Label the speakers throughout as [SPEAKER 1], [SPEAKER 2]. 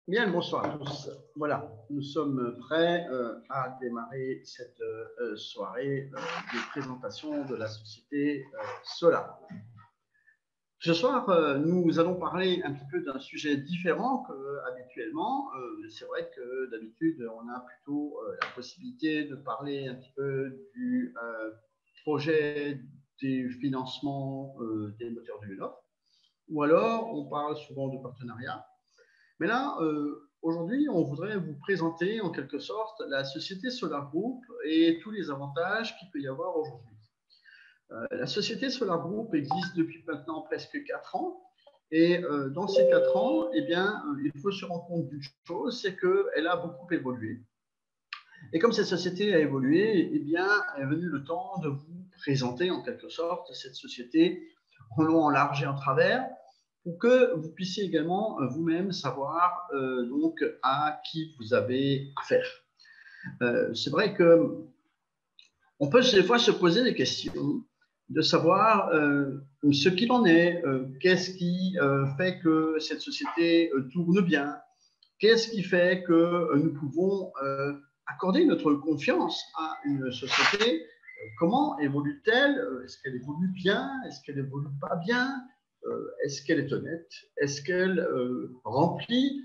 [SPEAKER 1] Bien, bonsoir à tous. Voilà, nous sommes prêts à démarrer cette soirée de présentation de la société Solar. Ce soir, nous allons parler un petit peu d'un sujet différent qu'habituellement. C'est vrai que d'habitude, on a plutôt la possibilité de parler un petit peu du projet des financements des moteurs du vélo, ou alors on parle souvent de partenariat. Mais là, aujourd'hui, on voudrait vous présenter en quelque sorte la société Solar Group et tous les avantages qu'il peut y avoir aujourd'hui. La société Solar Group existe depuis maintenant presque 4 ans. Et dans ces 4 ans, eh bien, il faut se rendre compte d'une chose, c'est qu'elle a beaucoup évolué. Et comme cette société a évolué, eh bien, est venu le temps de vous présenter en quelque sorte cette société en long, en large et en travers, pour que vous puissiez également vous-même savoir donc à qui vous avez affaire. C'est vrai que on peut des fois se poser des questions de savoir ce qu'il en est, qu'est-ce qui fait que cette société tourne bien, qu'est-ce qui fait que nous pouvons accorder notre confiance à une société. Comment évolue-t-elle? Est-ce qu'elle évolue bien? Est-ce qu'elle évolue pas bien? Est-ce qu'elle est honnête? Est-ce qu'elle remplit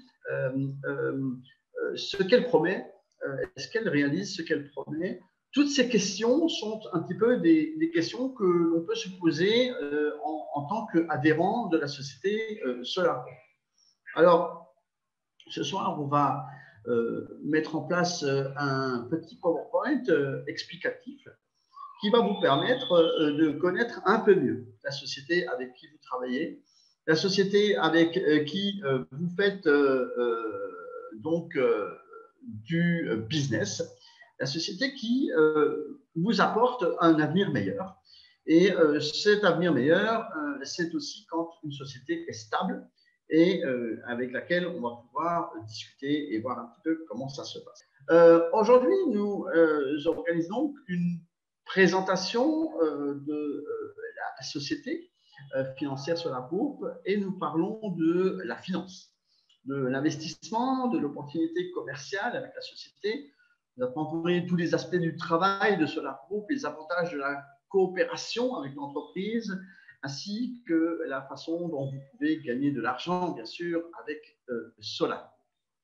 [SPEAKER 1] ce qu'elle promet? Est-ce qu'elle réalise ce qu'elle promet? Toutes ces questions sont un petit peu des questions que l'on peut se poser en tant qu'adhérent de la société Solar. Alors, ce soir, on va mettre en place un petit PowerPoint explicatif qui va vous permettre de connaître un peu mieux la société avec qui vous travaillez, la société avec qui vous faites donc du business, la société qui vous apporte un avenir meilleur. Et cet avenir meilleur, c'est aussi quand une société est stable et avec laquelle on va pouvoir discuter et voir un petit peu comment ça se passe. Aujourd'hui, nous organisons donc une présentation de la société financière Solar Group et nous parlons de la finance, de l'investissement, de l'opportunité commerciale avec la société. Nous apprendrons tous les aspects du travail de Solar Group, les avantages de la coopération avec l'entreprise, ainsi que la façon dont vous pouvez gagner de l'argent, bien sûr, avec Solar.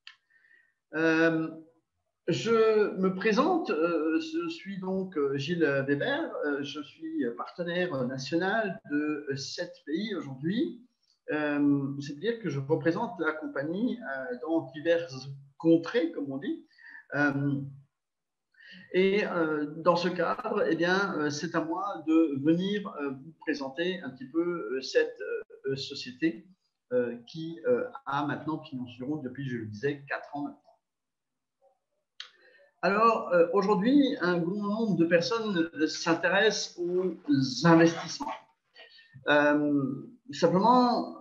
[SPEAKER 1] Je me présente, je suis donc Gilles Weber, je suis partenaire national de 7 pays aujourd'hui. C'est-à-dire que je représente la compagnie dans diverses contrées, comme on dit. Et dans ce cadre, eh bien, c'est à moi de venir vous présenter un petit peu cette société qui a maintenant pignon sur rue depuis, je le disais, 4 ans maintenant. Alors, aujourd'hui, un grand nombre de personnes s'intéressent aux investissements. Simplement,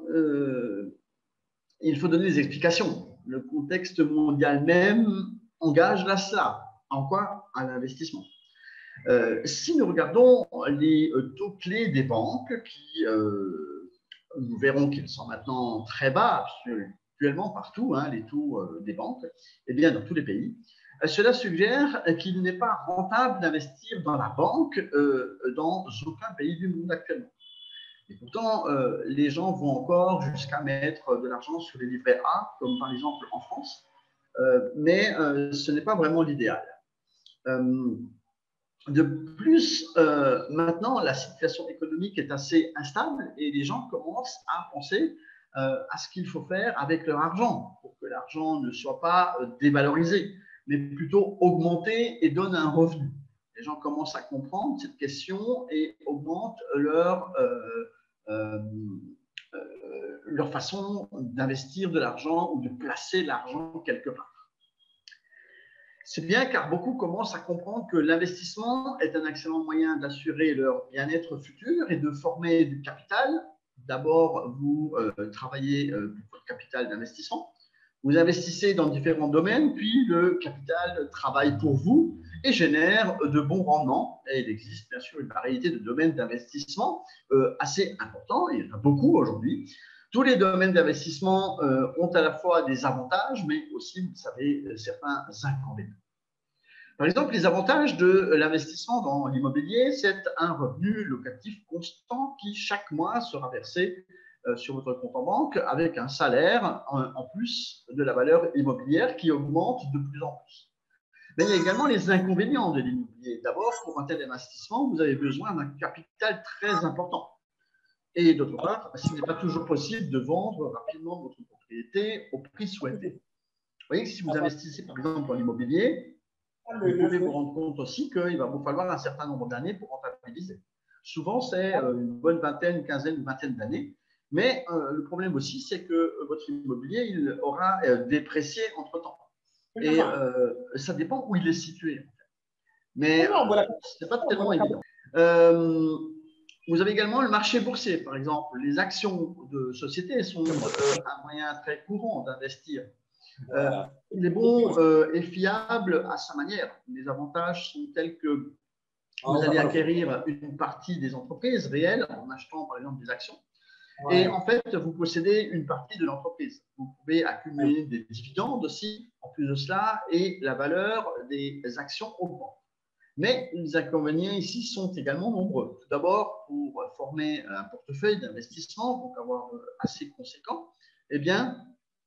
[SPEAKER 1] il faut donner des explications. Le contexte mondial même engage là cela. En quoi? À l'investissement. Si nous regardons les taux clés des banques, qui, nous verrons qu'ils sont maintenant très bas, actuellement partout, hein, les taux des banques, et bien dans tous les pays, cela suggère qu'il n'est pas rentable d'investir dans la banque dans aucun pays du monde actuellement. Et pourtant, les gens vont encore jusqu'à mettre de l'argent sur les livrets A, comme par exemple en France, mais ce n'est pas vraiment l'idéal. De plus, maintenant, la situation économique est assez instable et les gens commencent à penser à ce qu'il faut faire avec leur argent pour que l'argent ne soit pas dévalorisé, mais plutôt augmenté et donne un revenu. Les gens commencent à comprendre cette question et augmentent leur façon d'investir de l'argent ou de placer l'argent quelque part. C'est bien car beaucoup commencent à comprendre que l'investissement est un excellent moyen d'assurer leur bien-être futur et de former du capital. D'abord, vous travaillez pour votre capital d'investissement. Vous investissez dans différents domaines, puis le capital travaille pour vous et génère de bons rendements. Et il existe bien sûr une variété de domaines d'investissement assez importants, il y en a beaucoup aujourd'hui. Tous les domaines d'investissement ont à la fois des avantages, mais aussi, vous savez, certains inconvénients. Par exemple, les avantages de l'investissement dans l'immobilier, c'est un revenu locatif constant qui, chaque mois, sera versé sur votre compte en banque avec un salaire en plus de la valeur immobilière qui augmente de plus en plus. Mais il y a également les inconvénients de l'immobilier. D'abord, pour un tel investissement, vous avez besoin d'un capital très important. Et d'autre part, ce n'est pas toujours possible de vendre rapidement votre propriété au prix souhaité. Vous voyez que si vous investissez par exemple dans l'immobilier, vous pouvez vous rendre compte aussi qu'il va vous falloir un certain nombre d'années pour rentabiliser. Souvent, c'est une bonne vingtaine, une quinzaine, une vingtaine d'années. Mais le problème aussi, c'est que votre immobilier, il aura déprécié entre-temps. Et ça dépend où il est situé. Mais ce n'est pas tellement évident. Vous avez également le marché boursier, par exemple. Les actions de société sont un moyen très courant d'investir. Il est bon et fiable à sa manière. Les avantages sont tels que vous allez acquérir une partie des entreprises réelles en achetant, par exemple, des actions. Et en fait, vous possédez une partie de l'entreprise. Vous pouvez accumuler des dividendes aussi, en plus de cela, et la valeur des actions augmente. Mais les inconvénients ici sont également nombreux. Tout d'abord, pour former un portefeuille d'investissement, donc avoir assez conséquent, eh bien,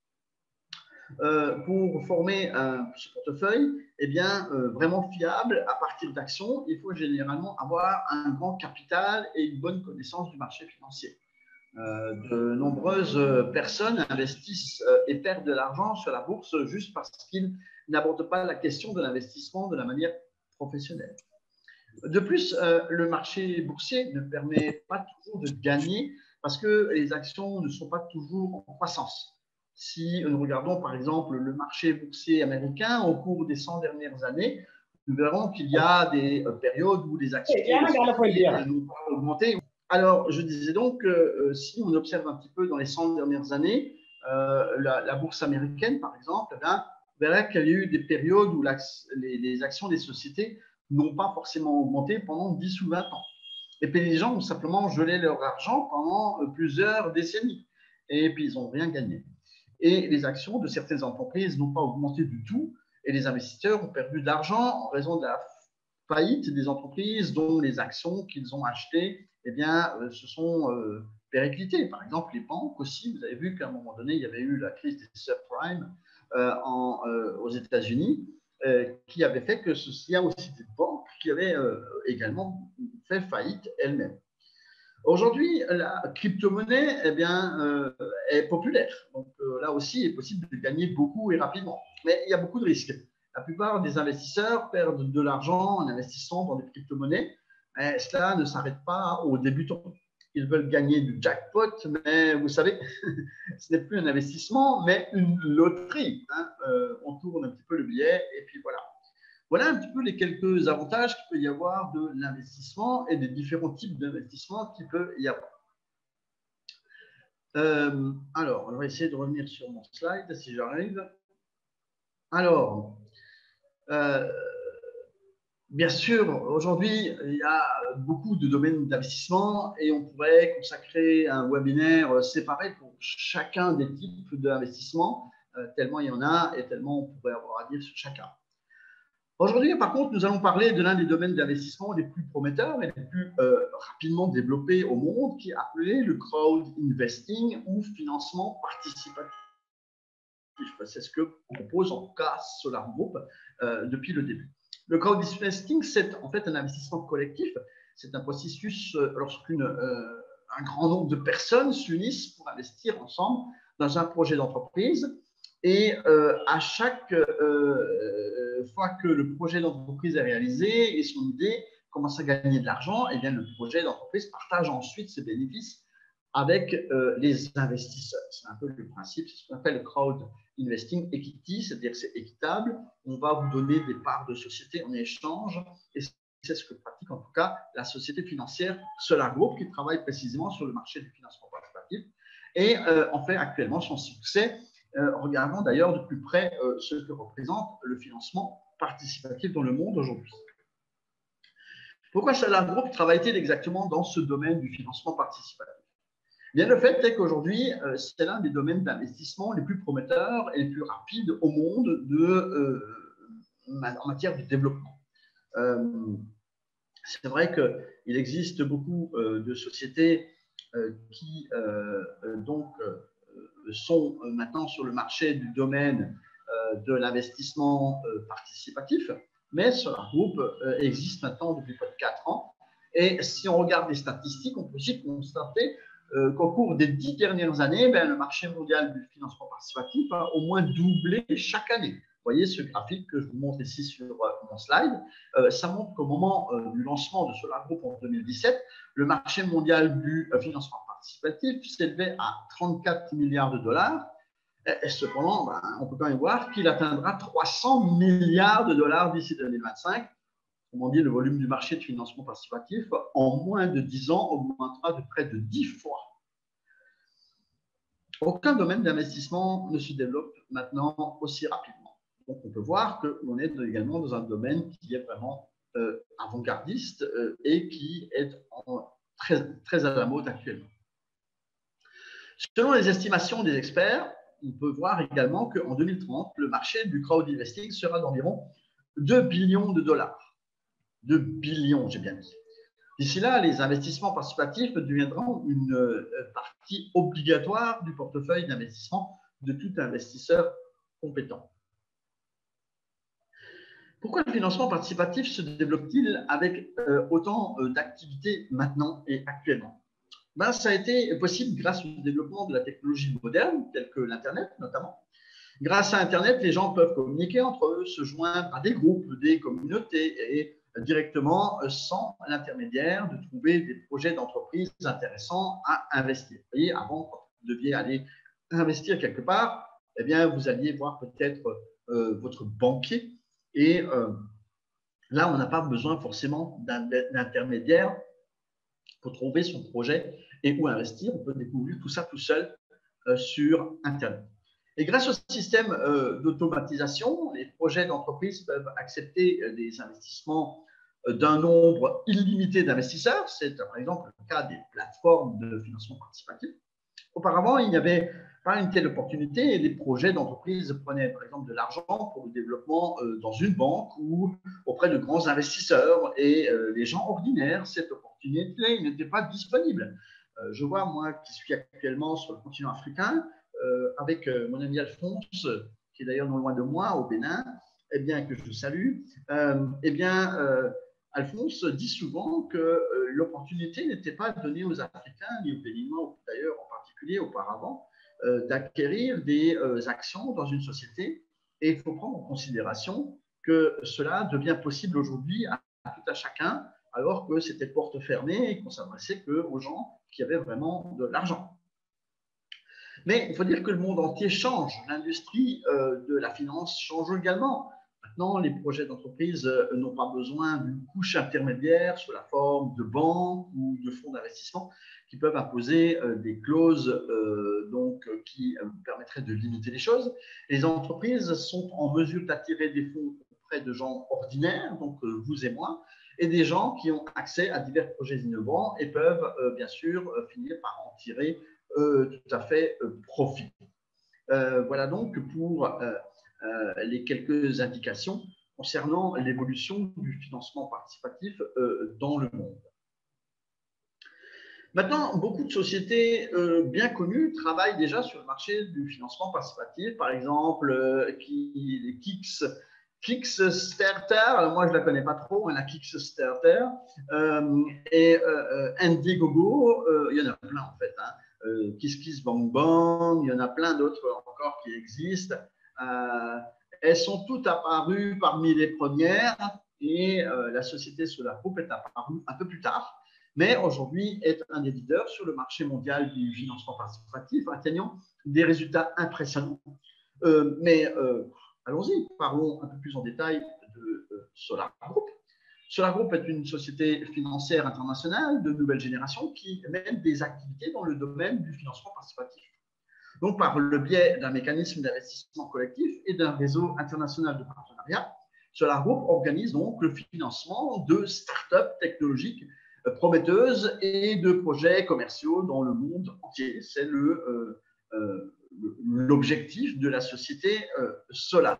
[SPEAKER 1] pour former ce portefeuille, eh bien, vraiment fiable à partir d'actions, il faut généralement avoir un grand capital et une bonne connaissance du marché financier. De nombreuses personnes investissent et perdent de l'argent sur la bourse juste parce qu'ils n'abordent pas la question de l'investissement de la manière professionnelle. De plus, le marché boursier ne permet pas toujours de gagner parce que les actions ne sont pas toujours en croissance. Si nous regardons par exemple le marché boursier américain au cours des 100 dernières années, nous verrons qu'il y a des périodes où les actions n'ont pas augmenté. Alors, je disais donc que si on observe un petit peu dans les 100 dernières années, la bourse américaine, par exemple, eh bien, on verra qu'il y a eu des périodes où les actions des sociétés n'ont pas forcément augmenté pendant 10 ou 20 ans. Et puis les gens ont simplement gelé leur argent pendant plusieurs décennies. Et puis ils n'ont rien gagné. Et les actions de certaines entreprises n'ont pas augmenté du tout. Et les investisseurs ont perdu de l'argent en raison de la faillite des entreprises dont les actions qu'ils ont achetées eh bien, se sont périclitées. Par exemple, les banques aussi. Vous avez vu qu'à un moment donné, il y avait eu la crise des subprimes aux États-Unis. Qui avait fait que il y a aussi des banques qui avaient également fait faillite elles-mêmes. Aujourd'hui, la crypto-monnaie eh bien, est populaire. Donc là aussi, il est possible de gagner beaucoup et rapidement. Mais il y a beaucoup de risques. La plupart des investisseurs perdent de l'argent en investissant dans des crypto-monnaies. Mais cela ne s'arrête pas aux débutants. Ils veulent gagner du jackpot, mais vous savez, ce n'est plus un investissement, mais une loterie. Hein. On tourne un petit peu le billet et puis voilà. Voilà un petit peu les quelques avantages qu'il peut y avoir de l'investissement et des différents types d'investissement qu'il peut y avoir. Alors, on va essayer de revenir sur mon slide si j'arrive. Alors, bien sûr, aujourd'hui, il y a beaucoup de domaines d'investissement et on pourrait consacrer un webinaire séparé pour chacun des types d'investissement, tellement il y en a et tellement on pourrait avoir à dire sur chacun. Aujourd'hui, par contre, nous allons parler de l'un des domaines d'investissement les plus prometteurs et les plus rapidement développés au monde, qui est appelé le crowd investing ou financement participatif. C'est ce que propose en tout cas Solar Group depuis le début. Le crowd investing, c'est en fait un investissement collectif. C'est un processus lorsqu'un grand nombre de personnes s'unissent pour investir ensemble dans un projet d'entreprise. Et à chaque fois que le projet d'entreprise est réalisé et son idée commence à gagner de l'argent, et bien le projet d'entreprise partage ensuite ses bénéfices avec les investisseurs. C'est un peu le principe, c'est ce qu'on appelle le crowd investing equity, c'est-à-dire que c'est équitable. On va vous donner des parts de société en échange et c'est ce que pratique en tout cas la société financière Solar Group qui travaille précisément sur le marché du financement participatif et en fait actuellement son succès. Regardons d'ailleurs de plus près ce que représente le financement participatif dans le monde aujourd'hui. Pourquoi Solar Group travaille-t-il exactement dans ce domaine du financement participatif? Bien, le fait est qu'aujourd'hui, c'est l'un des domaines d'investissement les plus prometteurs et les plus rapides au monde en matière de développement. C'est vrai qu'il existe beaucoup de sociétés qui sont maintenant sur le marché du domaine de l'investissement participatif, mais Solar Group existe maintenant depuis près de 4 ans. Et si on regarde les statistiques, on peut aussi constater qu'au cours des 10 dernières années, le marché mondial du financement participatif a au moins doublé chaque année. Vous voyez ce graphique que je vous montre ici sur mon slide. Ça montre qu'au moment du lancement de Solar Group en 2017, le marché mondial du financement participatif s'élevait à 34 milliards de dollars. Et cependant, on peut quand même voir qu'il atteindra 300 milliards de dollars d'ici 2025. Autrement dit, le volume du marché de financement participatif, en moins de 10 ans, augmentera de près de 10 fois. Aucun domaine d'investissement ne se développe maintenant aussi rapidement. Donc, on peut voir qu'on est également dans un domaine qui est vraiment avant-gardiste et qui est très à la mode actuellement. Selon les estimations des experts, on peut voir également qu'en 2030, le marché du crowd investing sera d'environ 2 billions de dollars. 2 billions, j'ai bien dit. D'ici là, les investissements participatifs deviendront une partie obligatoire du portefeuille d'investissement de tout investisseur compétent. Pourquoi le financement participatif se développe-t-il avec autant d'activités maintenant et actuellement? Ça a été possible grâce au développement de la technologie moderne, telle que l'Internet notamment. Grâce à Internet, les gens peuvent communiquer entre eux, se joindre à des groupes, des communautés et directement, sans l'intermédiaire, de trouver des projets d'entreprise intéressants à investir. Vous voyez, avant, quand vous deviez aller investir quelque part, eh bien, vous alliez voir peut-être votre banquier. Et là, on n'a pas besoin forcément d'intermédiaire pour trouver son projet et où investir. On peut découvrir tout ça tout seul sur Internet. Et grâce au système d'automatisation, les projets d'entreprise peuvent accepter des investissements d'un nombre illimité d'investisseurs. C'est par exemple le cas des plateformes de financement participatif. Auparavant, il n'y avait pas une telle opportunité et les projets d'entreprise prenaient par exemple de l'argent pour le développement dans une banque ou auprès de grands investisseurs et les gens ordinaires, cette opportunité n'était pas disponible. Je vois, moi, qui suis actuellement sur le continent africain, avec mon ami Alphonse, qui est d'ailleurs non loin de moi, au Bénin, eh bien, que je salue, Alphonse dit souvent que l'opportunité n'était pas donnée aux Africains, ni aux Béninois d'ailleurs en particulier auparavant, d'acquérir des actions dans une société. Et il faut prendre en considération que cela devient possible aujourd'hui à tout à chacun, alors que c'était porte fermée et qu'on s'adressait qu'aux gens qui avaient vraiment de l'argent. Mais il faut dire que le monde entier change. L'industrie de la finance change également. Maintenant, les projets d'entreprise n'ont pas besoin d'une couche intermédiaire sous la forme de banques ou de fonds d'investissement qui peuvent imposer des clauses qui permettraient de limiter les choses. Les entreprises sont en mesure d'attirer des fonds auprès de gens ordinaires, donc vous et moi, et des gens qui ont accès à divers projets innovants et peuvent bien sûr finir par en tirer tout à fait profit. Voilà donc pour les quelques indications concernant l'évolution du financement participatif dans le monde. Maintenant, beaucoup de sociétés bien connues travaillent déjà sur le marché du financement participatif, par exemple les Kickstarter, alors moi je ne la connais pas trop, la Kickstarter, et Indiegogo, il y en a plein en fait, KissKissBankBank, il y en a plein d'autres encore qui existent. Elles sont toutes apparues parmi les premières et la société Solar Group est apparue un peu plus tard, mais aujourd'hui est un des leaders sur le marché mondial du financement participatif, atteignant des résultats impressionnants. Allons-y, parlons un peu plus en détail de Solar Group. Solar Group est une société financière internationale de nouvelle génération qui mène des activités dans le domaine du financement participatif. Donc, par le biais d'un mécanisme d'investissement collectif et d'un réseau international de partenariat, Solar Group organise donc le financement de start-up technologiques prometteuse et de projets commerciaux dans le monde entier. C'est l'objectif de la société Solar.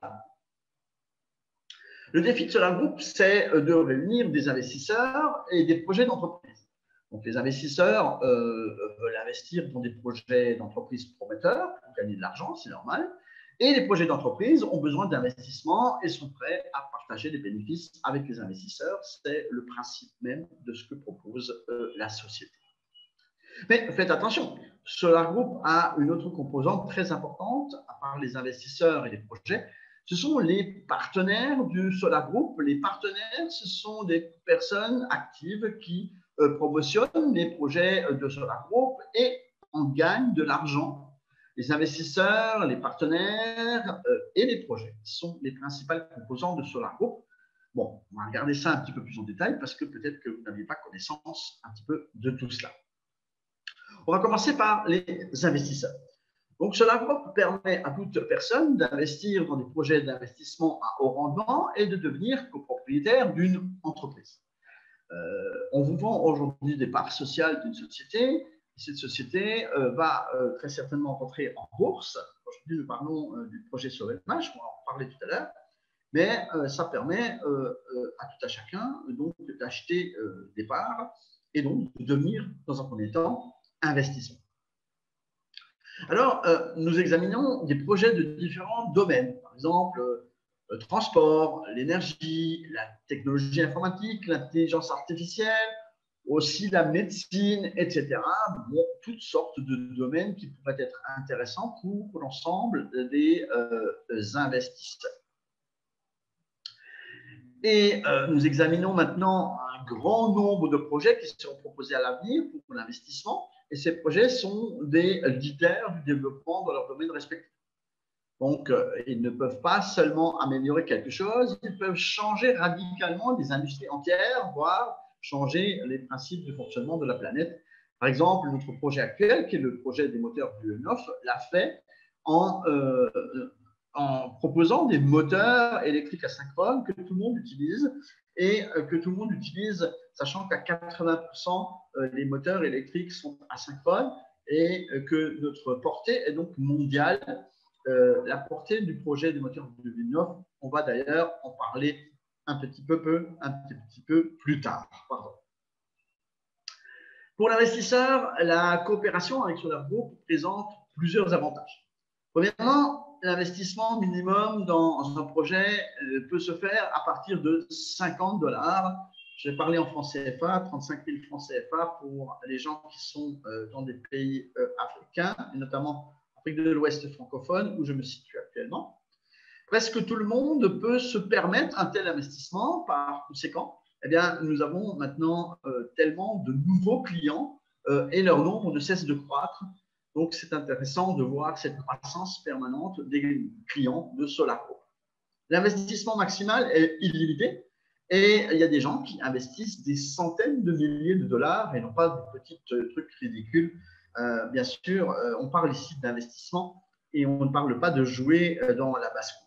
[SPEAKER 1] Le défi de Solar Group, c'est de réunir des investisseurs et des projets d'entreprise. Donc, les investisseurs veulent investir dans des projets d'entreprise prometteurs pour gagner de l'argent, c'est normal. Et les projets d'entreprise ont besoin d'investissement et sont prêts à partager les bénéfices avec les investisseurs. C'est le principe même de ce que propose la société. Mais faites attention, Solar Group a une autre composante très importante, à part les investisseurs et les projets. Ce sont les partenaires du Solar Group. Les partenaires, ce sont des personnes actives qui promotionnent les projets de Solar Group et en gagnent de l'argent. Les investisseurs, les partenaires et les projets sont les principales composantes de Solar Group. Bon, on va regarder ça un petit peu plus en détail parce que peut-être que vous n'aviez pas connaissance un petit peu de tout cela. On va commencer par les investisseurs. Donc, Solar Group permet à toute personne d'investir dans des projets d'investissement à haut rendement et de devenir copropriétaire d'une entreprise. On vous vend aujourd'hui des parts sociales d'une société. Cette société va très certainement rentrer en bourse. Aujourd'hui, nous parlons du projet SOVEMH, on va en parler tout à l'heure. Mais ça permet à tout à chacun donc d'acheter des parts et donc de devenir, dans un premier temps, investisseur. Alors, nous examinons des projets de différents domaines, par exemple le transport, l'énergie, la technologie informatique, l'intelligence artificielle, aussi la médecine, etc. Bon, toutes sortes de domaines qui pourraient être intéressants pour l'ensemble des investisseurs. Et nous examinons maintenant un grand nombre de projets qui seront proposés à l'avenir pour l'investissement. Et ces projets sont des leaders du développement dans leur domaine respectif. Donc, ils ne peuvent pas seulement améliorer quelque chose, ils peuvent changer radicalement des industries entières, voire changer les principes de fonctionnement de la planète. Par exemple, notre projet actuel, qui est le projet des moteurs Bullenhof, l'a fait en proposant des moteurs électriques asynchrone que tout le monde utilise et que tout le monde utilise, sachant qu'à 80%, les moteurs électriques sont asynchrones et que notre portée est donc mondiale. La portée du projet des moteurs de Bullenhof, on va d'ailleurs en parler un petit peu plus tard. Pardon. Pour l'investisseur, la coopération avec Solar Group présente plusieurs avantages. Premièrement, l'investissement minimum dans un projet peut se faire à partir de $50. Je vais parler en francs CFA, 35 000 francs CFA pour les gens qui sont dans des pays africains, et notamment Afrique de l'Ouest francophone, où je me situe actuellement. Presque tout le monde peut se permettre un tel investissement. Par conséquent, eh bien, nous avons maintenant tellement de nouveaux clients et leur nombre ne cesse de croître. Donc, c'est intéressant de voir cette croissance permanente des clients de Solar Group. L'investissement maximal est illimité et il y a des gens qui investissent des centaines de milliers de dollars et non pas de petits trucs ridicules. Bien sûr, on parle ici d'investissement et on ne parle pas de jouer dans la basse-cour.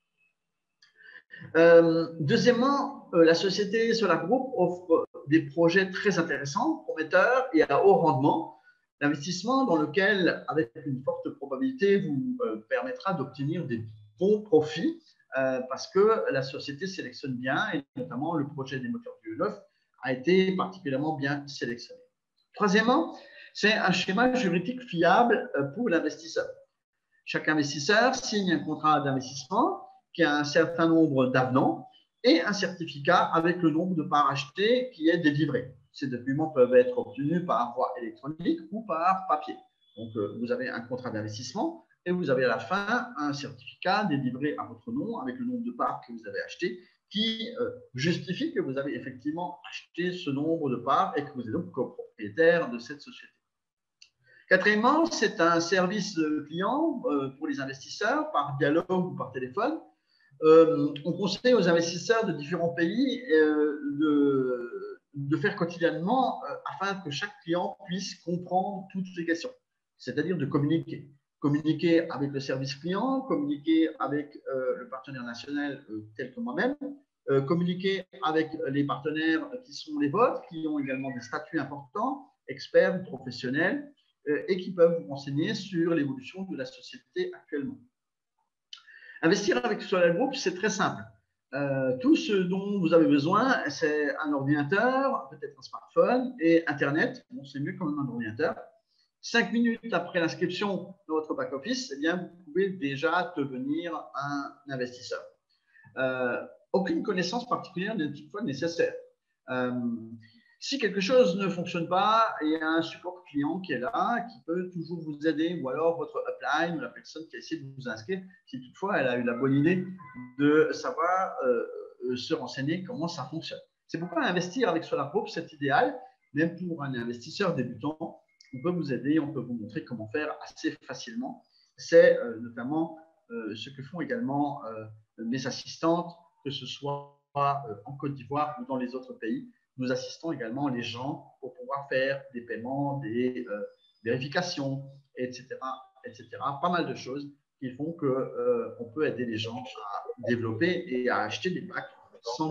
[SPEAKER 1] Deuxièmement, la société Solar Group offre des projets très intéressants, prometteurs et à haut rendement. L'investissement dans lequel, avec une forte probabilité, vous permettra d'obtenir des bons profits parce que la société sélectionne bien et notamment le projet des moteurs Bullenhof a été particulièrement bien sélectionné. Troisièmement, c'est un schéma juridique fiable pour l'investisseur. Chaque investisseur signe un contrat d'investissement qui a un certain nombre d'avenants et un certificat avec le nombre de parts achetées qui est délivré. Ces documents peuvent être obtenus par voie électronique ou par papier. Donc, vous avez un contrat d'investissement et vous avez à la fin un certificat délivré à votre nom avec le nombre de parts que vous avez achetées qui justifie que vous avez effectivement acheté ce nombre de parts et que vous êtes donc copropriétaire de cette société. Quatrièmement, c'est un service client pour les investisseurs par dialogue ou par téléphone. On conseille aux investisseurs de différents pays de faire quotidiennement afin que chaque client puisse comprendre toutes ces questions, c'est-à-dire de communiquer. Communiquer avec le service client, communiquer avec le partenaire national tel que moi-même, communiquer avec les partenaires qui sont les vôtres, qui ont également des statuts importants, experts, professionnels, et qui peuvent vous renseigner sur l'évolution de la société actuellement. Investir avec Solar Group, c'est très simple. Tout ce dont vous avez besoin, c'est un ordinateur, peut-être un smartphone et Internet. Bon, c'est mieux quand même un ordinateur. 5 minutes après l'inscription dans votre back-office, eh bien, vous pouvez déjà devenir un investisseur. Aucune connaissance particulière n'est toutefois nécessaire. Si quelque chose ne fonctionne pas, il y a un support client qui est là, qui peut toujours vous aider, ou alors votre upline, ou la personne qui a essayé de vous inscrire, si toutefois elle a eu la bonne idée de savoir se renseigner comment ça fonctionne. C'est pourquoi investir avec Solar Group, c'est idéal, même pour un investisseur débutant. On peut vous aider, on peut vous montrer comment faire assez facilement. C'est notamment ce que font également mes assistantes, que ce soit en Côte d'Ivoire ou dans les autres pays. Nous assistons également les gens pour pouvoir faire des paiements, des vérifications, etc., etc. Pas mal de choses qui font qu'on peut aider les gens à développer et à acheter des packs sans…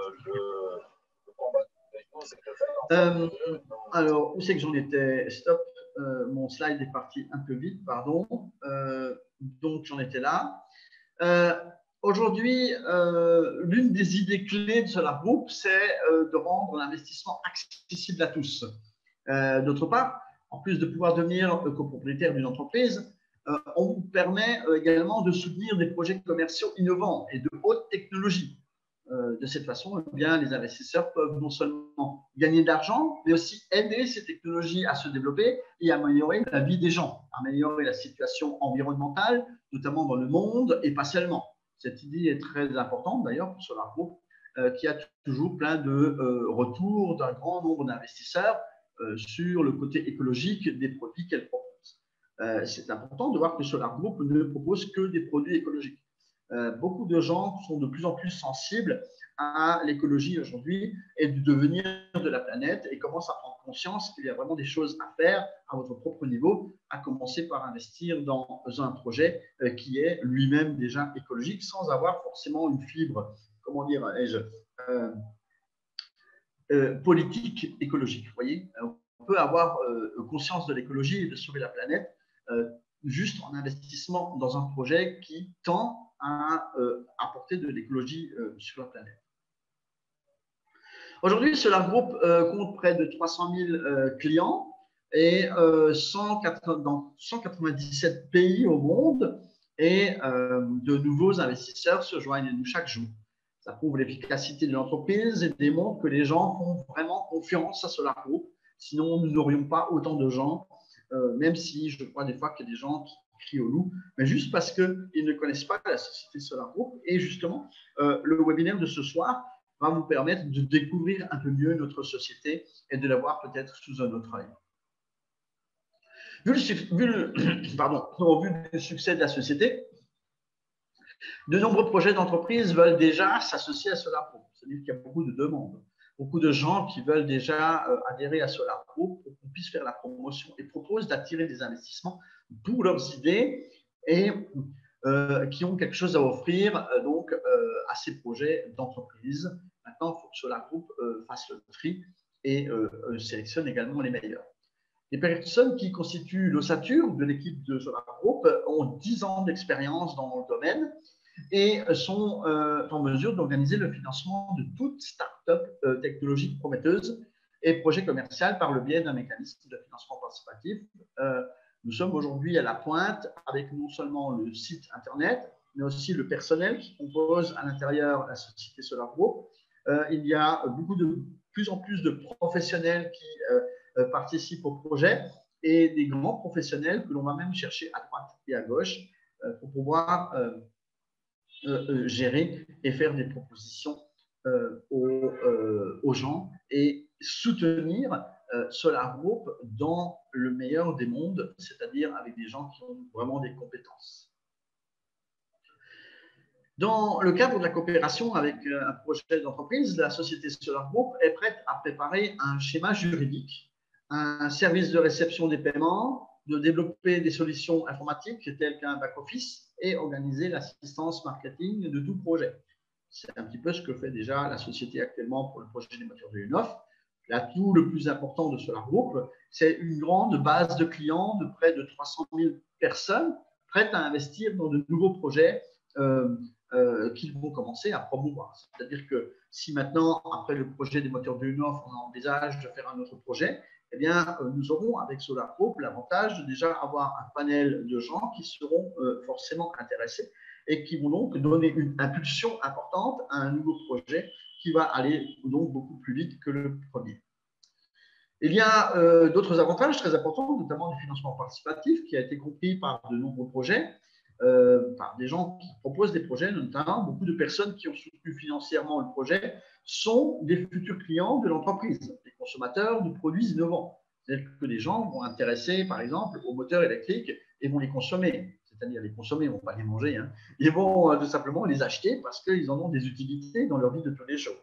[SPEAKER 1] alors, où c'est que j'en étais? Stop, mon slide est parti un peu vite, pardon. Donc, j'en étais là. Aujourd'hui, l'une des idées clés de Solar Group, c'est de rendre l'investissement accessible à tous. D'autre part, en plus de pouvoir devenir copropriétaire d'une entreprise, on vous permet également de soutenir des projets commerciaux innovants et de haute technologie. De cette façon, eh bien, les investisseurs peuvent non seulement gagner de l'argent, mais aussi aider ces technologies à se développer et améliorer la vie des gens, améliorer la situation environnementale, notamment dans le monde et pas seulement. Cette idée est très importante d'ailleurs pour Solar Group, qui a toujours plein de retours d'un grand nombre d'investisseurs sur le côté écologique des produits qu'elle propose. C'est important de voir que Solar Group ne propose que des produits écologiques. Beaucoup de gens sont de plus en plus sensibles à l'écologie aujourd'hui et du devenir de la planète et commencent à prendre conscience qu'il y a vraiment des choses à faire à votre propre niveau, à commencer par investir dans un projet qui est lui-même déjà écologique sans avoir forcément une fibre, comment dirais-je, politique écologique. Vous voyez, on peut avoir conscience de l'écologie et de sauver la planète juste en investissement dans un projet qui tend à apporter de l'écologie sur la planète. Aujourd'hui, Solar Group compte près de 300 000 clients et dans 197 pays au monde et de nouveaux investisseurs se joignent à nous chaque jour. Ça prouve l'efficacité de l'entreprise et démontre que les gens font vraiment confiance à Solar Group. Sinon, nous n'aurions pas autant de gens, même si je crois des fois qu'il y a des gens qui crient au loup, mais juste parce qu'ils ne connaissent pas la société Solar Group. Et justement, le webinaire de ce soir va vous permettre de découvrir un peu mieux notre société et de la voir peut-être sous un autre œil. Vu le succès de la société, de nombreux projets d'entreprise veulent déjà s'associer à Solar Group. C'est-à-dire qu'il y a beaucoup de demandes, beaucoup de gens qui veulent déjà adhérer à Solar Group pour qu'on puisse faire la promotion et proposent d'attirer des investissements pour leurs idées et qui ont quelque chose à offrir donc à ces projets d'entreprise. Maintenant, il faut que Solar Group fasse le tri et sélectionne également les meilleurs. Les personnes qui constituent l'ossature de l'équipe de Solar Group ont 10 ans d'expérience dans le domaine et sont en mesure d'organiser le financement de toute start-up technologique prometteuse et projet commercial par le biais d'un mécanisme de financement participatif. Nous sommes aujourd'hui à la pointe avec non seulement le site Internet, mais aussi le personnel qui compose à l'intérieur la société Solar Group. Il y a plus en plus de professionnels qui participent au projet et des grands professionnels que l'on va même chercher à droite et à gauche pour pouvoir gérer et faire des propositions aux gens et soutenir Solar Group dans le meilleur des mondes, c'est-à-dire avec des gens qui ont vraiment des compétences. Dans le cadre de la coopération avec un projet d'entreprise, la société Solar Group est prête à préparer un schéma juridique, un service de réception des paiements, de développer des solutions informatiques telles qu'un back-office et organiser l'assistance marketing de tout projet. C'est un petit peu ce que fait déjà la société actuellement pour le projet des moteurs de UNOF. L'atout le plus important de Solar Group, c'est une grande base de clients de près de 300 000 personnes prêtes à investir dans de nouveaux projets qu'ils vont commencer à promouvoir. C'est-à-dire que si maintenant, après le projet des moteurs de UNOF, on envisage de faire un autre projet, eh bien, nous aurons avec Solar Group l'avantage de déjà avoir un panel de gens qui seront forcément intéressés et qui vont donc donner une impulsion importante à un nouveau projet qui va aller donc beaucoup plus vite que le premier. Il y a d'autres avantages très importants, notamment du financement participatif qui a été compris par de nombreux projets, par des gens qui proposent des projets, notamment beaucoup de personnes qui ont soutenu financièrement le projet sont des futurs clients de l'entreprise, des consommateurs de produits innovants. C'est-à-dire que les gens vont intéresser, par exemple, aux moteurs électriques et vont les consommer. C'est-à-dire les consommer, ils ne vont pas les manger. Hein. Ils vont tout simplement les acheter parce qu'ils en ont des utilités dans leur vie de tous les jours.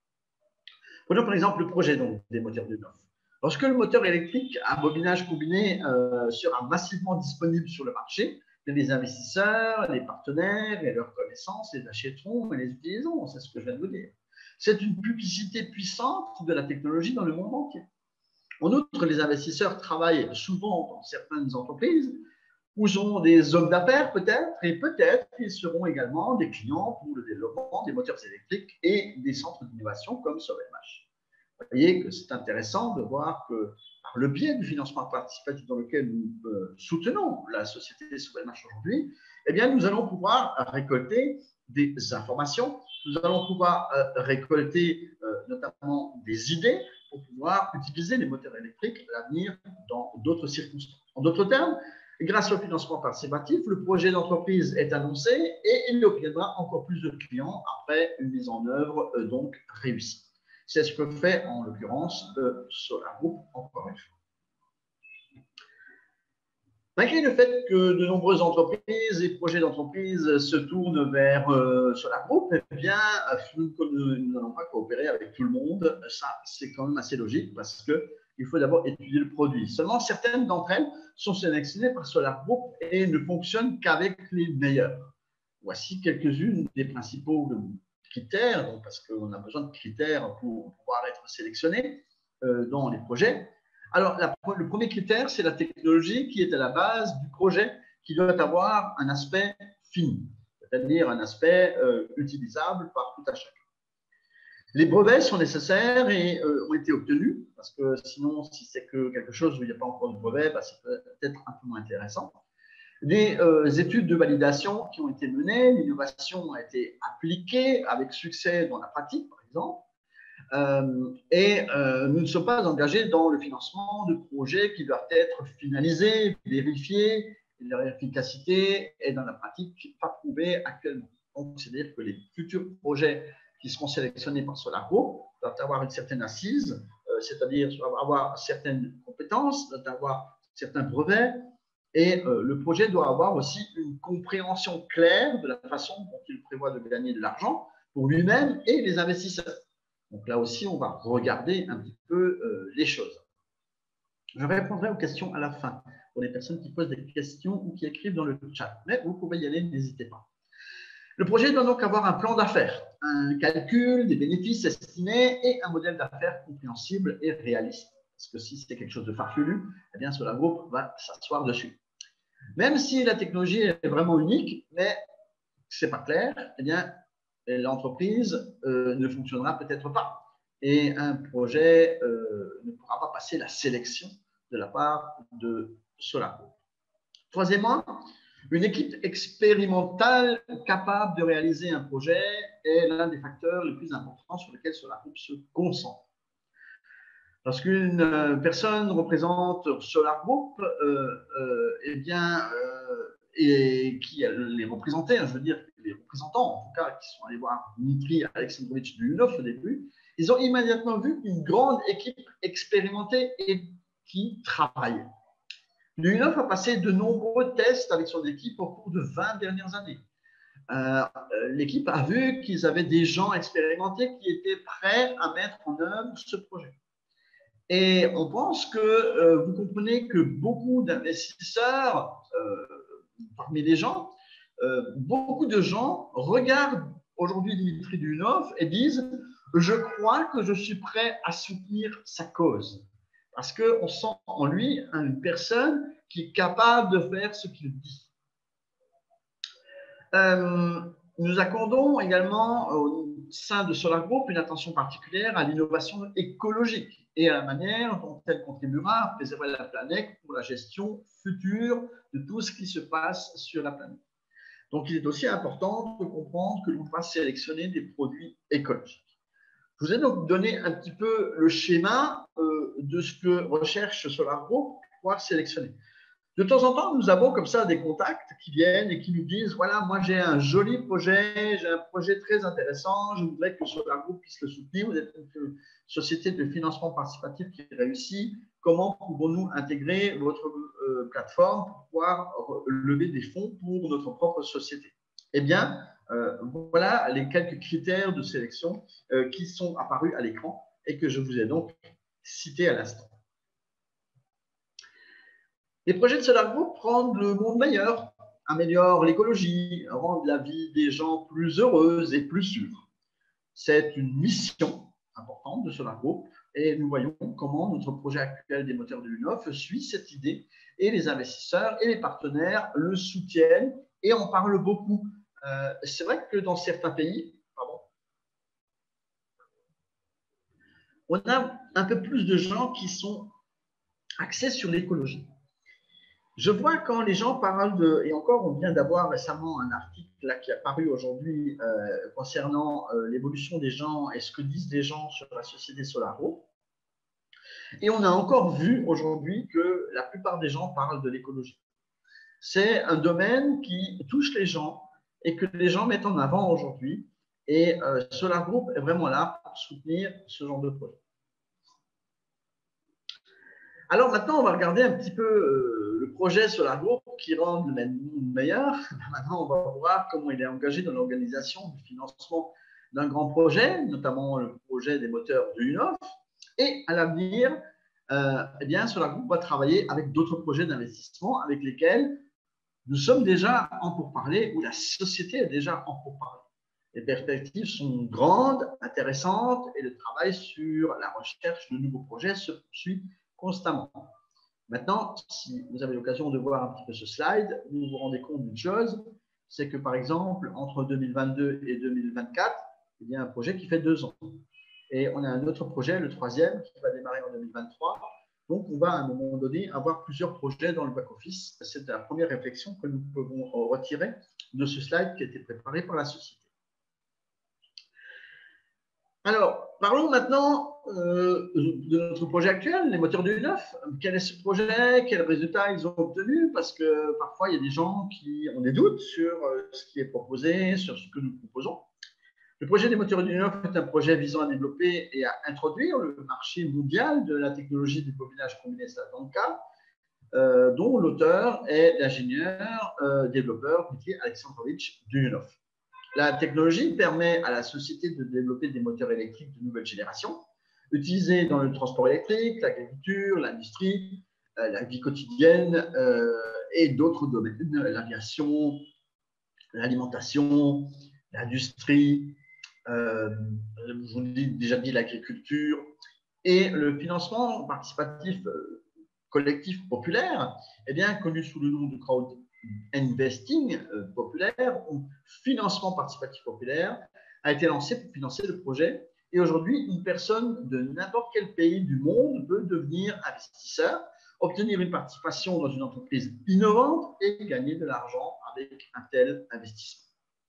[SPEAKER 1] Prenons par exemple le projet donc, des moteurs de neuf. Lorsque le moteur électrique à bobinage combiné sera massivement disponible sur le marché, les investisseurs, les partenaires et leurs connaissances les achèteront et les utiliseront. C'est ce que je viens de vous dire. C'est une publicité puissante de la technologie dans le monde entier. En outre, les investisseurs travaillent souvent dans certaines entreprises où sont des hommes d'affaires peut-être, et peut-être qu'ils seront également des clients pour le développement des moteurs électriques et des centres d'innovation comme Sovelmash. Vous voyez que c'est intéressant de voir que par le biais du financement participatif dans lequel nous soutenons la société Sovelmash aujourd'hui, eh bien, nous allons pouvoir récolter des informations, nous allons pouvoir récolter notamment des idées pour pouvoir utiliser les moteurs électriques à l'avenir dans d'autres circonstances. En d'autres termes, grâce au financement participatif, le projet d'entreprise est annoncé et il obtiendra encore plus de clients après une mise en œuvre donc réussie. C'est ce que fait en l'occurrence Solar Group encore une fois. Malgré le fait que de nombreuses entreprises et projets d'entreprise se tournent vers Solar Group, eh bien, nous n'allons pas coopérer avec tout le monde. Ça, c'est quand même assez logique parce qu'il faut d'abord étudier le produit. Seulement, certaines d'entre elles sont sélectionnées par Solar Group et ne fonctionnent qu'avec les meilleurs. Voici quelques-unes des principaux critères, donc parce qu'on a besoin de critères pour pouvoir être sélectionné dans les projets. Alors, le premier critère, c'est la technologie qui est à la base du projet, qui doit avoir un aspect fini, c'est-à-dire un aspect utilisable par tout à chacun. Les brevets sont nécessaires et ont été obtenus, parce que sinon, si c'est que quelque chose où il n'y a pas encore de brevet, bah, c'est peut-être un peu moins intéressant. Des études de validation qui ont été menées, l'innovation a été appliquée avec succès dans la pratique, par exemple. Nous ne sommes pas engagés dans le financement de projets qui doivent être finalisés, vérifiés, et leur efficacité est dans la pratique pas prouvée actuellement. Donc, c'est-à-dire que les futurs projets qui seront sélectionnés par Solar Group doivent avoir une certaine assise, c'est-à-dire avoir certaines compétences, doivent avoir certains brevets, et le projet doit avoir aussi une compréhension claire de la façon dont il prévoit de gagner de l'argent pour lui-même et les investisseurs. Donc là aussi, on va regarder un petit peu les choses. Je répondrai aux questions à la fin pour les personnes qui posent des questions ou qui écrivent dans le chat. Mais vous pouvez y aller, n'hésitez pas. Le projet doit donc avoir un plan d'affaires, un calcul des bénéfices estimés et un modèle d'affaires compréhensible et réaliste. Parce que si c'est quelque chose de farfelu, eh bien, Solar Group va s'asseoir dessus. Même si la technologie est vraiment unique, mais ce n'est pas clair, eh bien, l'entreprise ne fonctionnera peut-être pas. Et un projet ne pourra pas passer la sélection de la part de Solar Group. Troisièmement, une équipe expérimentale capable de réaliser un projet est l'un des facteurs les plus importants sur lesquels Solar Group se concentre. Lorsqu'une personne représente Solar Group, eh bien, et qui les représentait, je veux dire, les représentants, en tout cas, qui sont allés voir Dmitri Alexandrovitch de UNOF au début, ils ont immédiatement vu une grande équipe expérimentée et qui travaillait. L'UNOF a passé de nombreux tests avec son équipe au cours de 20 dernières années. L'équipe a vu qu'ils avaient des gens expérimentés qui étaient prêts à mettre en œuvre ce projet. Et on pense que vous comprenez que beaucoup d'investisseurs, parmi les gens, beaucoup de gens regardent aujourd'hui Dimitri Duyunov et disent « Je crois que je suis prêt à soutenir sa cause ». Parce qu'on sent en lui une personne qui est capable de faire ce qu'il dit. Nous accordons également au sein de Solar Group une attention particulière à l'innovation écologique et à la manière dont elle contribuera à préserver la planète pour la gestion future de tout ce qui se passe sur la planète. Donc, il est aussi important de comprendre que l'on va sélectionner des produits écologiques. Je vous ai donc donné un petit peu le schéma de ce que recherche Solar Group pour pouvoir sélectionner. De temps en temps, nous avons comme ça des contacts qui viennent et qui nous disent « Voilà, moi j'ai un joli projet, j'ai un projet très intéressant, je voudrais que Solar Group puisse le soutenir. Vous êtes une société de financement participatif qui réussit. Comment pouvons-nous intégrer votre plateforme pour pouvoir lever des fonds pour notre propre société ?» Eh bien, voilà les quelques critères de sélection qui sont apparus à l'écran et que je vous ai donc cités à l'instant. Les projets de Solar Group rendent le monde meilleur, améliorent l'écologie, rendent la vie des gens plus heureuse et plus sûre. C'est une mission importante de Solar Group et nous voyons comment notre projet actuel des moteurs de Duyunov suit cette idée et les investisseurs et les partenaires le soutiennent et en parlent beaucoup. C'est vrai que dans certains pays, on a un peu plus de gens qui sont axés sur l'écologie. Je vois quand les gens parlent de, et encore on vient d'avoir récemment un article là, qui est apparu aujourd'hui concernant l'évolution des gens et ce que disent les gens sur la société Solar Group. Et on a encore vu aujourd'hui que la plupart des gens parlent de l'écologie. C'est un domaine qui touche les gens et que les gens mettent en avant aujourd'hui. Et Solar Group est vraiment là pour soutenir ce genre de projet. Alors maintenant, on va regarder un petit peu le projet Solar Group qui rend le monde meilleur. Maintenant, on va voir comment il est engagé dans l'organisation du financement d'un grand projet, notamment le projet des moteurs de Duyunov. Et à l'avenir, eh bien, Solar Group va travailler avec d'autres projets d'investissement avec lesquels nous sommes déjà en pourparlers ou la société est déjà en pourparlers. Les perspectives sont grandes, intéressantes et le travail sur la recherche de nouveaux projets se poursuit constamment. Maintenant, si vous avez l'occasion de voir un petit peu ce slide, vous vous rendez compte d'une chose, c'est que par exemple, entre 2022 et 2024, il y a un projet qui fait 2 ans. Et on a un autre projet, le troisième, qui va démarrer en 2023. Donc, on va à un moment donné avoir plusieurs projets dans le back-office. C'est la première réflexion que nous pouvons retirer de ce slide qui a été préparé par la société. Alors, parlons maintenant de notre projet actuel, les moteurs de Duyunov. Quel est ce projet? Quels résultats ils ont obtenus? Parce que parfois, il y a des gens qui ont des doutes sur ce qui est proposé, sur ce que nous proposons. Le projet des moteurs de Duyunov est un projet visant à développer et à introduire le marché mondial de la technologie du bobinage combiné Salanka, dont l'auteur est l'ingénieur développeur Dmitri Alexandrovitch Duyunov. La technologie permet à la société de développer des moteurs électriques de nouvelle génération, utilisés dans le transport électrique, l'agriculture, l'industrie, la vie quotidienne et d'autres domaines, l'aviation, l'alimentation, l'industrie, je vous ai déjà dit l'agriculture, et le financement participatif collectif populaire, eh bien, connu sous le nom de crowd investing populaire ou financement participatif populaire, a été lancé pour financer le projet. Et aujourd'hui, une personne de n'importe quel pays du monde peut devenir investisseur, obtenir une participation dans une entreprise innovante et gagner de l'argent avec un tel investissement.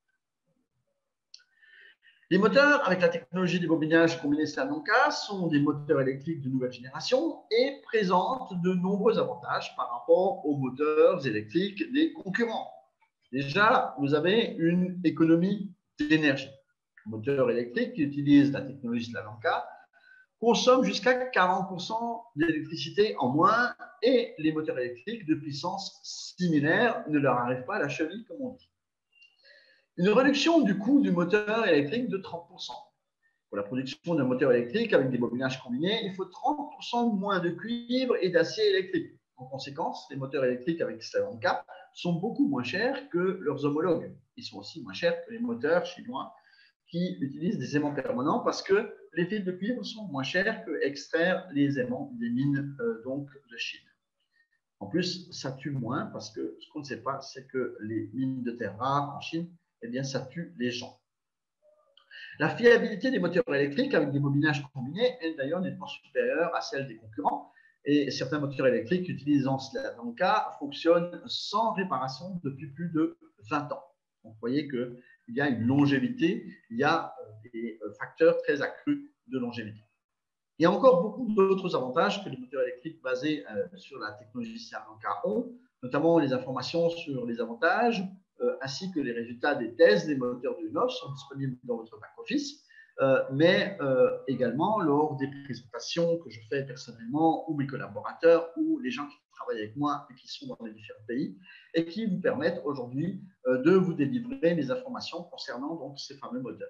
[SPEAKER 1] Les moteurs avec la technologie des bobinages combinés Salanka sont des moteurs électriques de nouvelle génération et présentent de nombreux avantages par rapport aux moteurs électriques des concurrents. Déjà, vous avez une économie d'énergie. Le moteur électrique qui utilise la technologie Salanka consomme jusqu'à 40% d'électricité en moins et les moteurs électriques de puissance similaire ne leur arrivent pas à la cheville, comme on dit. Une réduction du coût du moteur électrique de 30%. Pour la production d'un moteur électrique avec des bobinages combinés, il faut 30% moins de cuivre et d'acier électrique. En conséquence, les moteurs électriques avec Salanka sont beaucoup moins chers que leurs homologues. Ils sont aussi moins chers que les moteurs chinois qui utilisent des aimants permanents parce que les fils de cuivre sont moins chers que extraire les aimants des mines donc de Chine. En plus, ça tue moins parce que ce qu'on ne sait pas, c'est que les mines de terres rares en Chine, eh bien, ça tue les gens. La fiabilité des moteurs électriques avec des bobinages combinés est d'ailleurs nettement supérieure à celle des concurrents. Et certains moteurs électriques utilisant Sri Lanka fonctionnent sans réparation depuis plus de 20 ans. Donc, vous voyez qu'il y a une longévité, il y a des facteurs très accrus de longévité. Il y a encore beaucoup d'autres avantages que les moteurs électriques basés sur la technologie Sri Lanka ont, notamment les informations sur les avantages, ainsi que les résultats des tests des moteurs de UNOF sont disponibles dans votre back-office, mais également lors des présentations que je fais personnellement, ou mes collaborateurs, ou les gens qui travaillent avec moi et qui sont dans les différents pays, et qui vous permettent aujourd'hui de vous délivrer les informations concernant donc, ces fameux moteurs.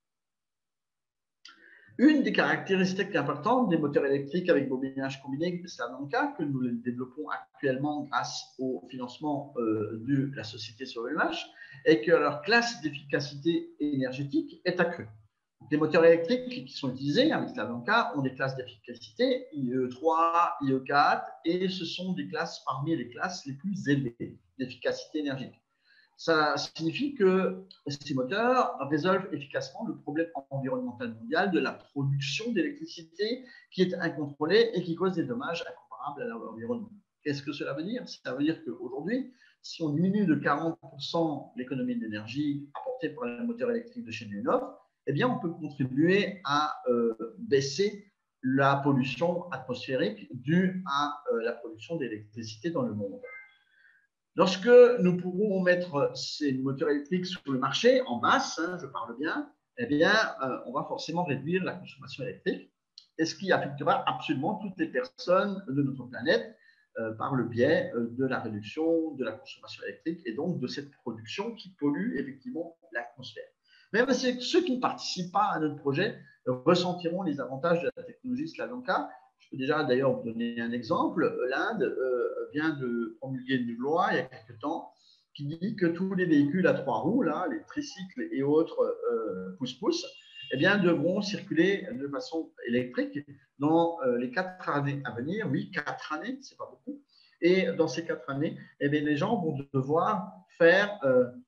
[SPEAKER 1] Une des caractéristiques importantes des moteurs électriques avec bobinage combiné Sri Lanka, que nous développons actuellement grâce au financement de la société SOLH, est que leur classe d'efficacité énergétique est accrue. Les moteurs électriques qui sont utilisés avec Sri Lanka ont des classes d'efficacité IE3, IE4, et ce sont des classes parmi les classes les plus élevées d'efficacité énergétique. Ça signifie que ces moteurs résolvent efficacement le problème environnemental mondial de la production d'électricité qui est incontrôlée et qui cause des dommages incomparables à l'environnement. Qu'est-ce que cela veut dire? Ça veut dire qu'aujourd'hui, si on diminue de 40% l'économie d'énergie apportée par les moteurs électriques de chez UNOF, eh bien, on peut contribuer à baisser la pollution atmosphérique due à la production d'électricité dans le monde. Lorsque nous pourrons mettre ces moteurs électriques sur le marché, en masse, je parle bien, eh bien, on va forcément réduire la consommation électrique, et ce qui affectera absolument toutes les personnes de notre planète par le biais de la réduction de la consommation électrique et donc de cette production qui pollue effectivement l'atmosphère. Même ceux qui ne participent pas à notre projet ressentiront les avantages de la technologie Sri Lanka. Je peux déjà d'ailleurs vous donner un exemple. L'Inde vient de promulguer une loi il y a quelques temps qui dit que tous les véhicules à 3 roues, là, les tricycles et autres pousse-pousse, eh bien, devront circuler de façon électrique dans les 4 années à venir. Oui, 4 années, c'est pas beaucoup. Et dans ces 4 années, eh bien, les gens vont devoir faire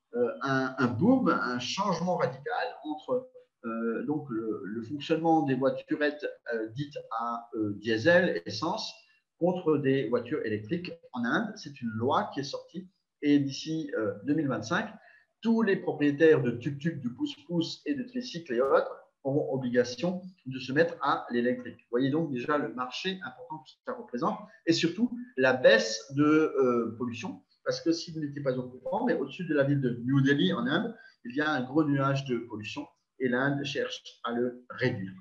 [SPEAKER 1] un boom, un changement radical entre donc le fonctionnement des voiturettes dites à diesel, essence, contre des voitures électriques en Inde. C'est une loi qui est sortie et d'ici 2025, tous les propriétaires de tuk-tuk, de pousse-pousse et de tricycles et autres auront obligation de se mettre à l'électrique. Vous voyez donc déjà le marché important que ça représente et surtout la baisse de pollution. Parce que si vous n'étiez pas au courant, mais au-dessus de la ville de New Delhi en Inde, il y a un gros nuage de pollution et l'Inde cherche à le réduire.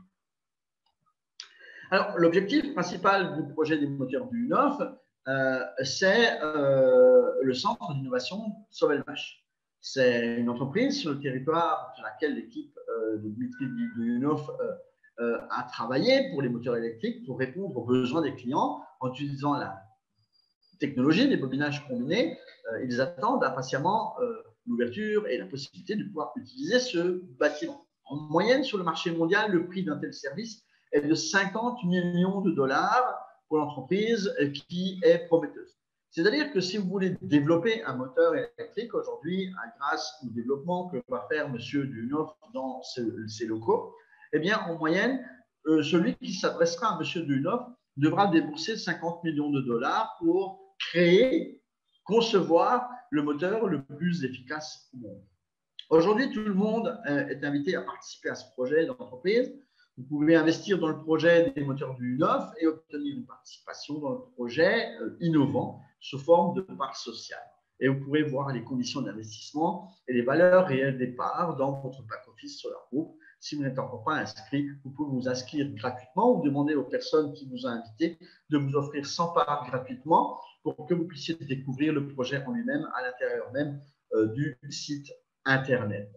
[SPEAKER 1] Alors, l'objectif principal du projet des moteurs du UNOF, c'est le centre d'innovation SOLH. C'est une entreprise sur le territoire sur laquelle l'équipe de Dmitri de UNOF a travaillé pour les moteurs électriques pour répondre aux besoins des clients en utilisant la technologie des bobinages combinés. Ils attendent impatiemment l'ouverture et la possibilité de pouvoir utiliser ce bâtiment. En moyenne, sur le marché mondial, le prix d'un tel service est de 50 millions de dollars pour l'entreprise qui est prometteuse. C'est-à-dire que si vous voulez développer un moteur électrique aujourd'hui, grâce au développement que va faire M. Dunoff dans ses locaux, eh bien, en moyenne, celui qui s'adressera à M. Dunoff devra débourser 50 millions de dollars pour créer, concevoir le moteur le plus efficace au monde. Aujourd'hui, tout le monde est invité à participer à ce projet d'entreprise. Vous pouvez investir dans le projet des moteurs du UNOF et obtenir une participation dans le projet innovant sous forme de part sociale. Et vous pourrez voir les conditions d'investissement et les valeurs réelles des parts dans votre back-office Solar Group. Si vous n'êtes encore pas inscrit, vous pouvez vous inscrire gratuitement ou demander aux personnes qui vous ont invité de vous offrir 100 parts gratuitement pour que vous puissiez découvrir le projet en lui-même à l'intérieur même du site Internet.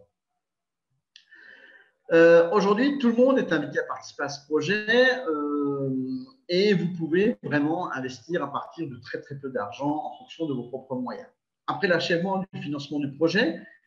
[SPEAKER 1] Aujourd'hui, tout le monde est invité à participer à ce projet et vous pouvez vraiment investir à partir de très peu d'argent en fonction de vos propres moyens. Après l'achèvement du financement du projet,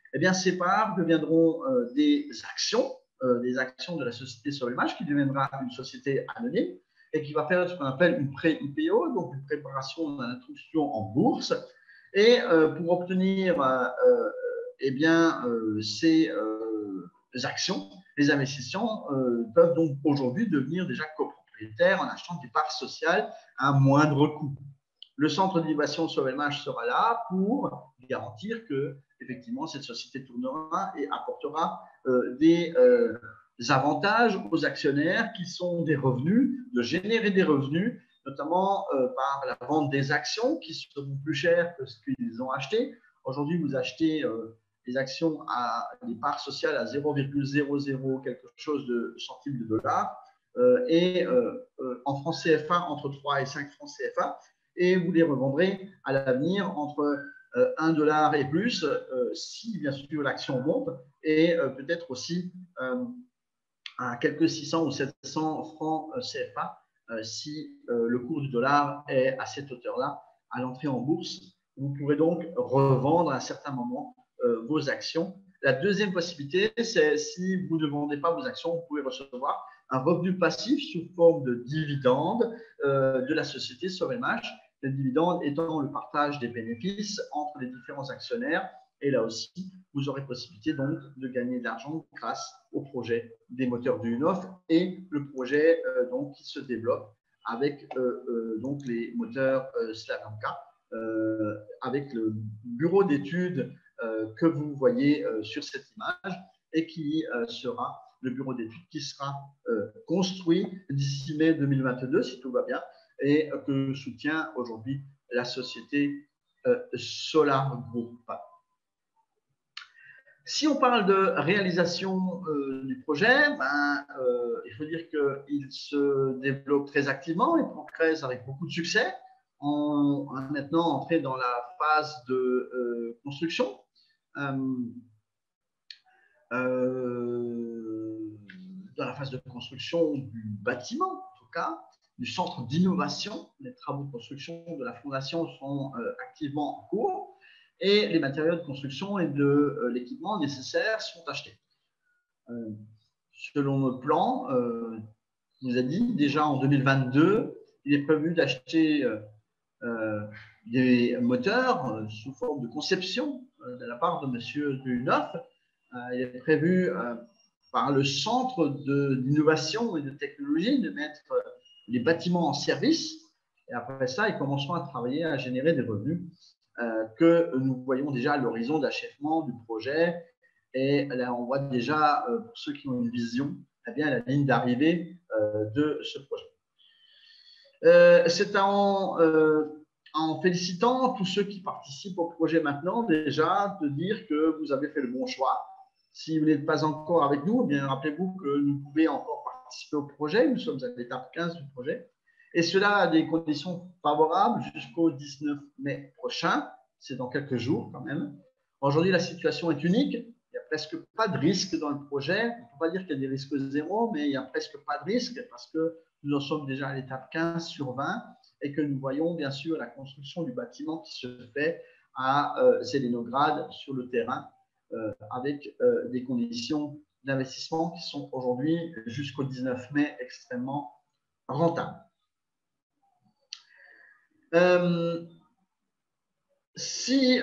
[SPEAKER 1] eh bien, ces parts deviendront des actions de la société Solmage, qui deviendra une société anonyme et qui va faire ce qu'on appelle une pré-IPO, donc une préparation d'introduction en bourse. Et pour obtenir eh bien, ces actions, les investisseurs peuvent donc aujourd'hui devenir déjà copropriétaires en achetant des parts sociales à un moindre coût. Le centre d'innovation Solmage sera là pour garantir que, effectivement, cette société tournera et apportera des avantages aux actionnaires qui sont des revenus, de générer des revenus, notamment par la vente des actions qui seront plus chères que ce qu'ils ont acheté. Aujourd'hui, vous achetez les actions à des parts sociales à 0,00 quelque chose de centimes de dollars et en francs CFA entre 3 et 5 francs CFA, et vous les revendrez à l'avenir entre 1 dollar et plus si bien sûr l'action monte, et peut-être aussi à quelques 600 ou 700 francs CFA si le cours du dollar est à cette hauteur-là à l'entrée en bourse. Vous pourrez donc revendre à un certain moment vos actions. La deuxième possibilité, c'est si vous ne vendez pas vos actions, vous pouvez recevoir un revenu passif sous forme de dividendes de la société Solmage. Le dividende étant le partage des bénéfices entre les différents actionnaires. Et là aussi, vous aurez possibilité donc de gagner de l'argent grâce au projet des moteurs du UNOF et le projet donc, qui se développe avec donc les moteurs Slavyanka, avec le bureau d'études que vous voyez sur cette image et qui sera le bureau d'études qui sera construit d'ici mai 2022, si tout va bien, et que soutient aujourd'hui la société Solar Group. Si on parle de réalisation du projet, il faut dire qu'il se développe très activement et progresse avec beaucoup de succès. On est maintenant entré dans la phase de construction. Dans la phase de construction du bâtiment, en tout cas, du centre d'innovation. Les travaux de construction de la fondation sont activement en cours et les matériaux de construction et de l'équipement nécessaires sont achetés. Selon notre plan, je vous ai dit, déjà en 2022, il est prévu d'acheter des moteurs sous forme de conception de la part de M. Dunoff. Il est prévu par le centre d'innovation et de technologie de mettre les bâtiments en service. Et après ça, ils commenceront à travailler à générer des revenus que nous voyons déjà à l'horizon d'achèvement du projet. Et là, on voit déjà, pour ceux qui ont une vision, eh bien, la ligne d'arrivée de ce projet. C'est en félicitant tous ceux qui participent au projet maintenant, déjà, de dire que vous avez fait le bon choix. Si vous n'êtes pas encore avec nous, eh bien, rappelez-vous que nous pouvons encore participer au projet. Nous sommes à l'étape 15 du projet. Et cela a des conditions favorables jusqu'au 19 mai prochain. C'est dans quelques jours quand même. Aujourd'hui, la situation est unique. Il n'y a presque pas de risque dans le projet. On ne peut pas dire qu'il y a des risques zéro, mais il n'y a presque pas de risque parce que nous en sommes déjà à l'étape 15 sur 20 et que nous voyons bien sûr la construction du bâtiment qui se fait à Zelenograd sur le terrain avec des conditions d'investissement qui sont aujourd'hui jusqu'au 19 mai extrêmement rentables. Si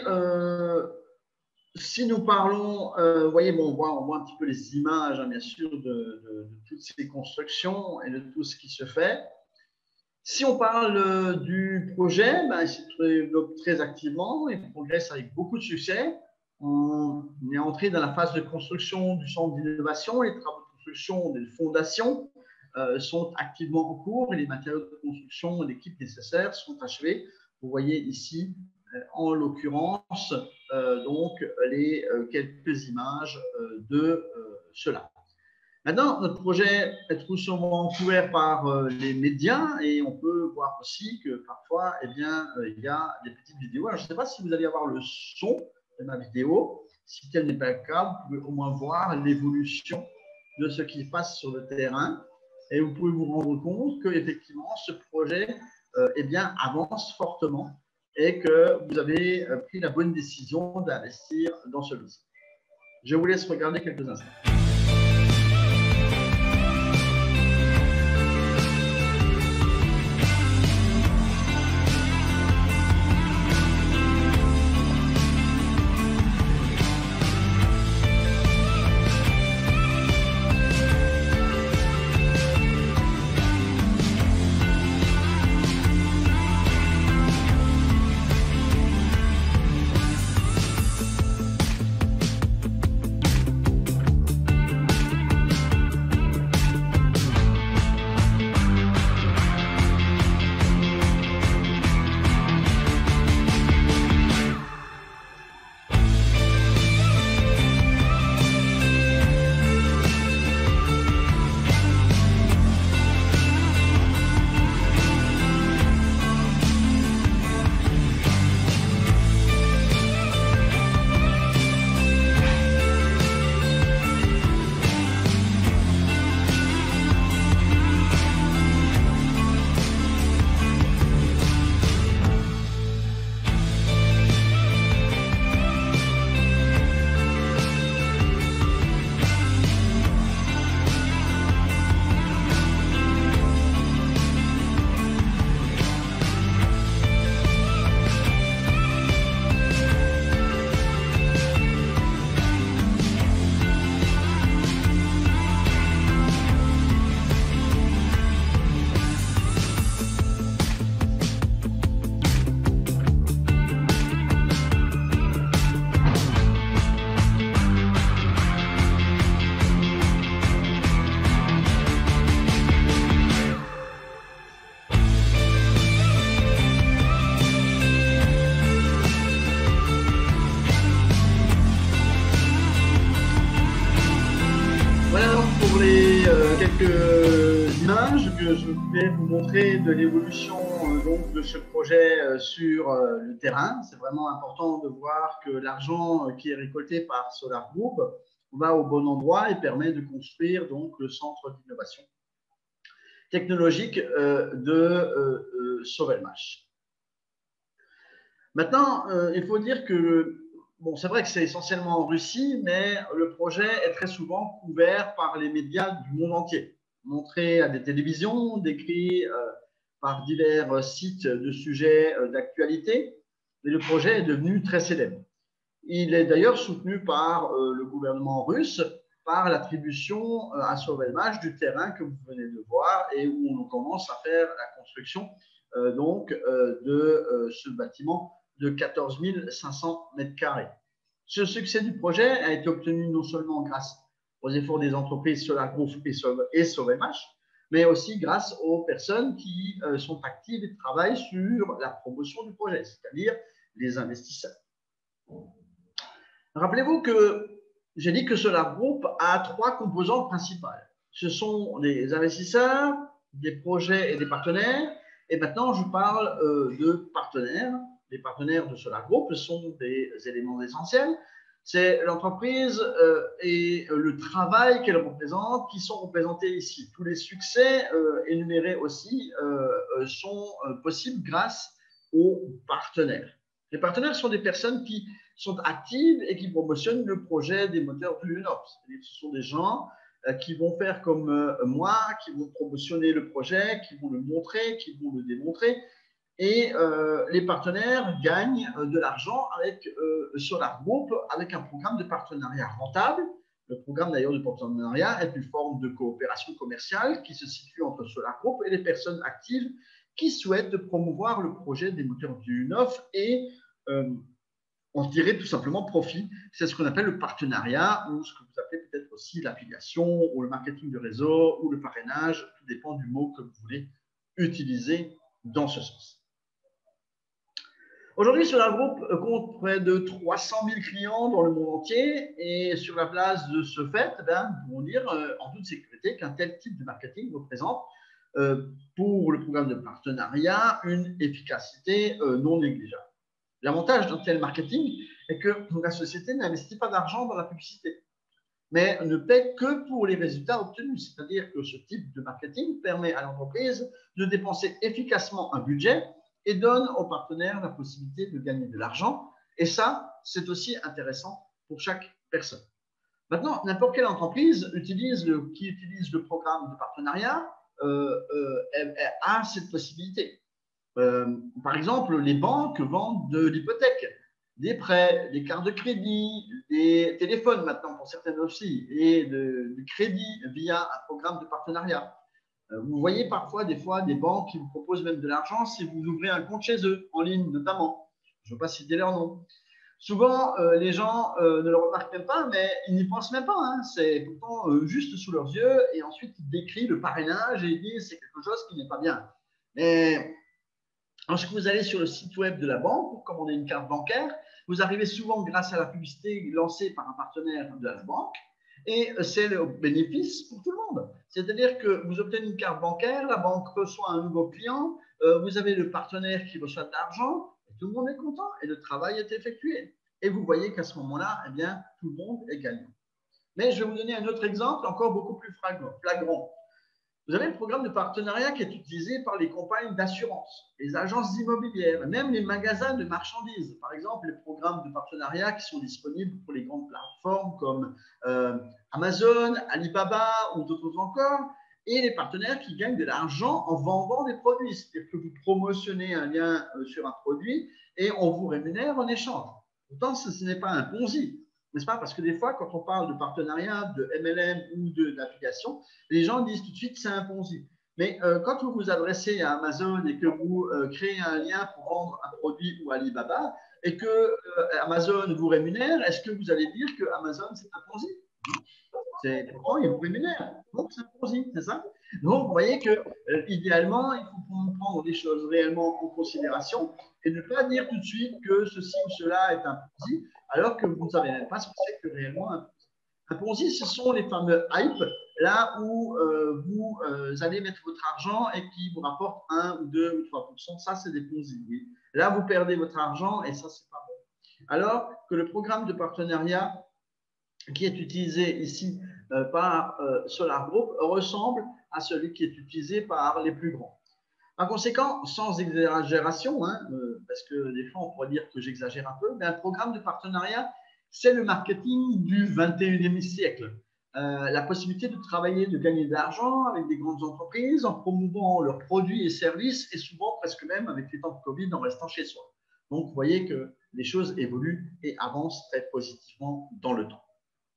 [SPEAKER 1] nous parlons, vous voyez, bon, on voit un petit peu les images, hein, bien sûr, de toutes ces constructions et de tout ce qui se fait. Si on parle du projet, il se développe très activement et progresse avec beaucoup de succès. On est entré dans la phase de construction du centre d'innovation. Les travaux de construction des fondations sont activement en cours et les matériaux de construction et l'équipe nécessaires sont achevés. Vous voyez ici, en l'occurrence, donc les quelques images de cela. Maintenant, notre projet est tout souvent couvert par les médias et on peut voir aussi que parfois, eh bien, il y a des petites vidéos. Alors, je ne sais pas si vous allez avoir le son de ma vidéo. Si tel n'est pas le cas, vous pouvez au moins voir l'évolution de ce qui se passe sur le terrain et vous pouvez vous rendre compte qu'effectivement, ce projet eh bien, avance fortement et que vous avez pris la bonne décision d'investir dans celui-ci. Je vous laisse regarder quelques instants. Quelques images que je vais vous montrer de l'évolution donc de ce projet sur le terrain. C'est vraiment important de voir que l'argent qui est récolté par Solar Group va au bon endroit et permet de construire donc le centre d'innovation technologique de Sovelmash. Maintenant, il faut dire que bon, c'est vrai que c'est essentiellement en Russie, mais le projet est très souvent couvert par les médias du monde entier, montré à des télévisions, décrit par divers sites de sujets d'actualité, et le projet est devenu très célèbre. Il est d'ailleurs soutenu par le gouvernement russe, par l'attribution à Sovelmash du terrain que vous venez de voir et où on commence à faire la construction de ce bâtiment de 14 500 m². Ce succès du projet a été obtenu non seulement grâce aux efforts des entreprises Solar Group et Sovelmash, mais aussi grâce aux personnes qui sont actives et travaillent sur la promotion du projet, c'est-à-dire les investisseurs. Rappelez-vous que j'ai dit que Solar Group a 3 composantes principales. Ce sont les investisseurs, des projets et des partenaires. Et maintenant, je parle de partenaires. Les partenaires de Solar Group sont des éléments essentiels. C'est l'entreprise et le travail qu'elle représente qui sont représentés ici. Tous les succès énumérés aussi sont possibles grâce aux partenaires. Les partenaires sont des personnes qui sont actives et qui promotionnent le projet des moteurs de l'UNOPS. Ce sont des gens qui vont faire comme moi, qui vont promotionner le projet, qui vont le montrer, qui vont le démontrer. Et les partenaires gagnent de l'argent avec Solar Group, avec un programme de partenariat rentable. Le programme d'ailleurs de partenariat est une forme de coopération commerciale qui se situe entre Solar Group et les personnes actives qui souhaitent promouvoir le projet des moteurs du UNOF et en tirer tout simplement profit. C'est ce qu'on appelle le partenariat ou ce que vous appelez peut-être aussi l'affiliation ou le marketing de réseau ou le parrainage. Tout dépend du mot que vous voulez utiliser dans ce sens. Aujourd'hui, Solar Group compte près de 300 000 clients dans le monde entier et sur la place de ce fait, nous pouvons dire en toute sécurité qu'un tel type de marketing représente pour le programme de partenariat une efficacité non négligeable. L'avantage d'un tel marketing est que la société n'investit pas d'argent dans la publicité, mais ne paie que pour les résultats obtenus. C'est-à-dire que ce type de marketing permet à l'entreprise de dépenser efficacement un budget et donne aux partenaires la possibilité de gagner de l'argent. Et ça, c'est aussi intéressant pour chaque personne. Maintenant, n'importe quelle entreprise qui utilise le programme de partenariat a cette possibilité. Par exemple, les banques vendent de l'hypothèque, des prêts, des cartes de crédit, des téléphones maintenant pour certaines aussi, et du crédit via un programme de partenariat. Vous voyez parfois des fois des banques qui vous proposent même de l'argent si vous ouvrez un compte chez eux, en ligne notamment. Je ne veux pas citer leur nom. Souvent, les gens ne le remarquent même pas, mais ils n'y pensent même pas. Hein. C'est pourtant juste sous leurs yeux. Et ensuite, ils décrivent le parrainage et ils disent c'est quelque chose qui n'est pas bien. Mais lorsque vous allez sur le site web de la banque pour commander une carte bancaire, vous arrivez souvent grâce à la publicité lancée par un partenaire de la banque. Et c'est le bénéfice pour tout le monde. C'est-à-dire que vous obtenez une carte bancaire, la banque reçoit un nouveau client, vous avez le partenaire qui reçoit de l'argent, tout le monde est content et le travail est effectué. Et vous voyez qu'à ce moment-là, eh bien, tout le monde est gagnant. Mais je vais vous donner un autre exemple encore beaucoup plus flagrant. Vous avez le programme de partenariat qui est utilisé par les compagnies d'assurance, les agences immobilières, même les magasins de marchandises. Par exemple, les programmes de partenariat qui sont disponibles pour les grandes plateformes comme Amazon, Alibaba ou d'autres encore, et les partenaires qui gagnent de l'argent en vendant des produits. C'est-à-dire que vous promotionnez un lien sur un produit et on vous rémunère en échange. Pourtant, ce n'est pas un Ponzi, n'est-ce pas? Parce que des fois, quand on parle de partenariat, de MLM ou d'affiliation, les gens disent tout de suite c'est un Ponzi. Mais quand vous vous adressez à Amazon et que vous créez un lien pour vendre un produit ou Alibaba et que Amazon vous rémunère, est-ce que vous allez dire que Amazon c'est un Ponzi? Pourtant, il vous rémunère. Donc, c'est un Ponzi, c'est ça? Donc, vous voyez que idéalement, il faut prendre les choses réellement en considération et ne pas dire tout de suite que ceci ou cela est un Ponzi, alors que vous ne savez même pas ce que c'est que réellement un Ponzi. Un Ponzi, ce sont les fameux hype, là où vous allez mettre votre argent et qui vous rapporte 1 ou 2 ou 3%. Ça, c'est des Ponzi. Oui. Là, vous perdez votre argent et ça, c'est pas bon. Alors que le programme de partenariat qui est utilisé ici par Solar Group ressemble à celui qui est utilisé par les plus grands. Par conséquent, sans exagération, hein, parce que des fois on pourrait dire que j'exagère un peu, mais un programme de partenariat, c'est le marketing du 21e siècle. La possibilité de travailler, de gagner de l'argent avec des grandes entreprises en promouvant leurs produits et services et souvent presque même avec les temps de Covid en restant chez soi. Donc vous voyez que les choses évoluent et avancent très positivement dans le temps.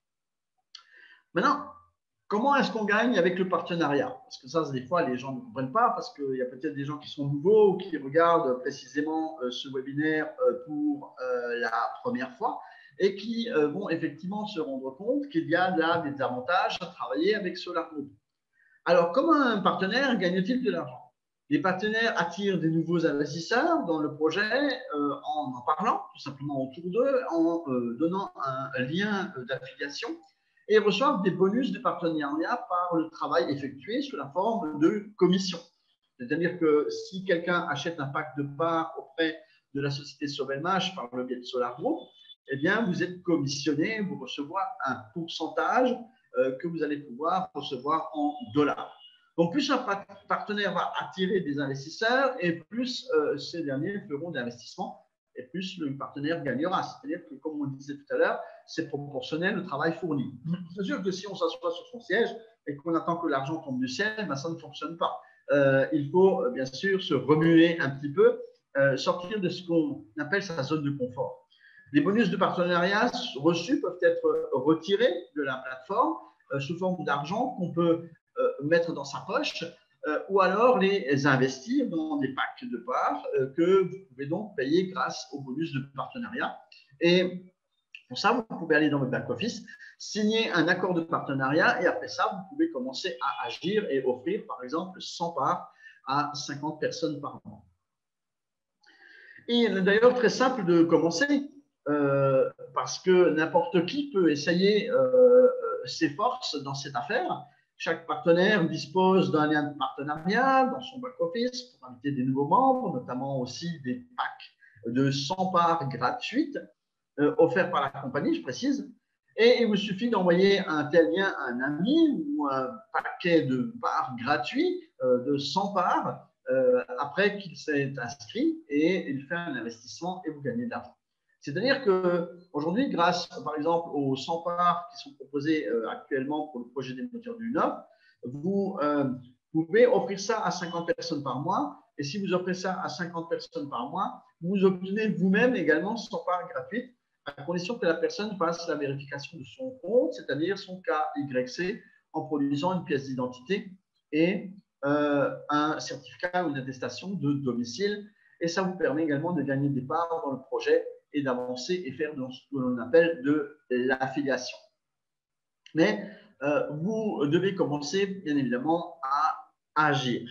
[SPEAKER 1] Maintenant, comment est-ce qu'on gagne avec le partenariat? Parce que ça, des fois, les gens ne comprennent pas parce qu'il y a peut-être des gens qui sont nouveaux ou qui regardent précisément ce webinaire pour la première fois et qui vont effectivement se rendre compte qu'il y a là des avantages à travailler avec Solar Group. Alors, comment un partenaire gagne-t-il de l'argent? Les partenaires attirent des nouveaux investisseurs dans le projet en parlant tout simplement autour d'eux, en donnant un lien d'affiliation et reçoivent des bonus de partenariat par le travail effectué sous la forme de commission. C'est-à-dire que si quelqu'un achète un pack de parts auprès de la société Sovelmash par le biais de Solar Group, eh bien, vous êtes commissionné, vous recevez un pourcentage que vous allez pouvoir recevoir en dollars. Donc, plus un partenaire va attirer des investisseurs et plus ces derniers feront d'investissements et plus le partenaire gagnera. C'est-à-dire que, comme on le disait tout à l'heure, c'est proportionnel au travail fourni. C'est sûr que si on s'assoit sur son siège et qu'on attend que l'argent tombe du ciel, ben ça ne fonctionne pas. Il faut bien sûr se remuer un petit peu, sortir de ce qu'on appelle sa zone de confort. Les bonus de partenariat reçus peuvent être retirés de la plateforme sous forme d'argent qu'on peut mettre dans sa poche ou alors les investir dans des packs de parts que vous pouvez donc payer grâce aux bonus de partenariat. Et pour ça, vous pouvez aller dans votre back-office, signer un accord de partenariat et après ça, vous pouvez commencer à agir et offrir, par exemple, 100 parts à 50 personnes par mois. Et d'ailleurs, très simple de commencer parce que n'importe qui peut essayer ses forces dans cette affaire. Chaque partenaire dispose d'un lien de partenariat dans son back-office pour inviter des nouveaux membres, notamment aussi des packs de 100 parts gratuites offerts par la compagnie, je précise. Et il vous suffit d'envoyer un tel lien à un ami ou un paquet de parts gratuits de 100 parts après qu'il s'est inscrit et il fait un investissement et vous gagnez de l'argent. C'est-à-dire qu'aujourd'hui, grâce par exemple aux 100 parts qui sont proposés actuellement pour le projet des moteurs du Nord, vous pouvez offrir ça à 50 personnes par mois. Et si vous offrez ça à 50 personnes par mois, vous obtenez vous-même également 100 parts gratuites, à condition que la personne fasse la vérification de son compte, c'est-à-dire son KYC, en produisant une pièce d'identité et un certificat ou une attestation de domicile. Et ça vous permet également de gagner des parts dans le projet et d'avancer et faire ce que l'on appelle de l'affiliation. Mais vous devez commencer, bien évidemment, à agir.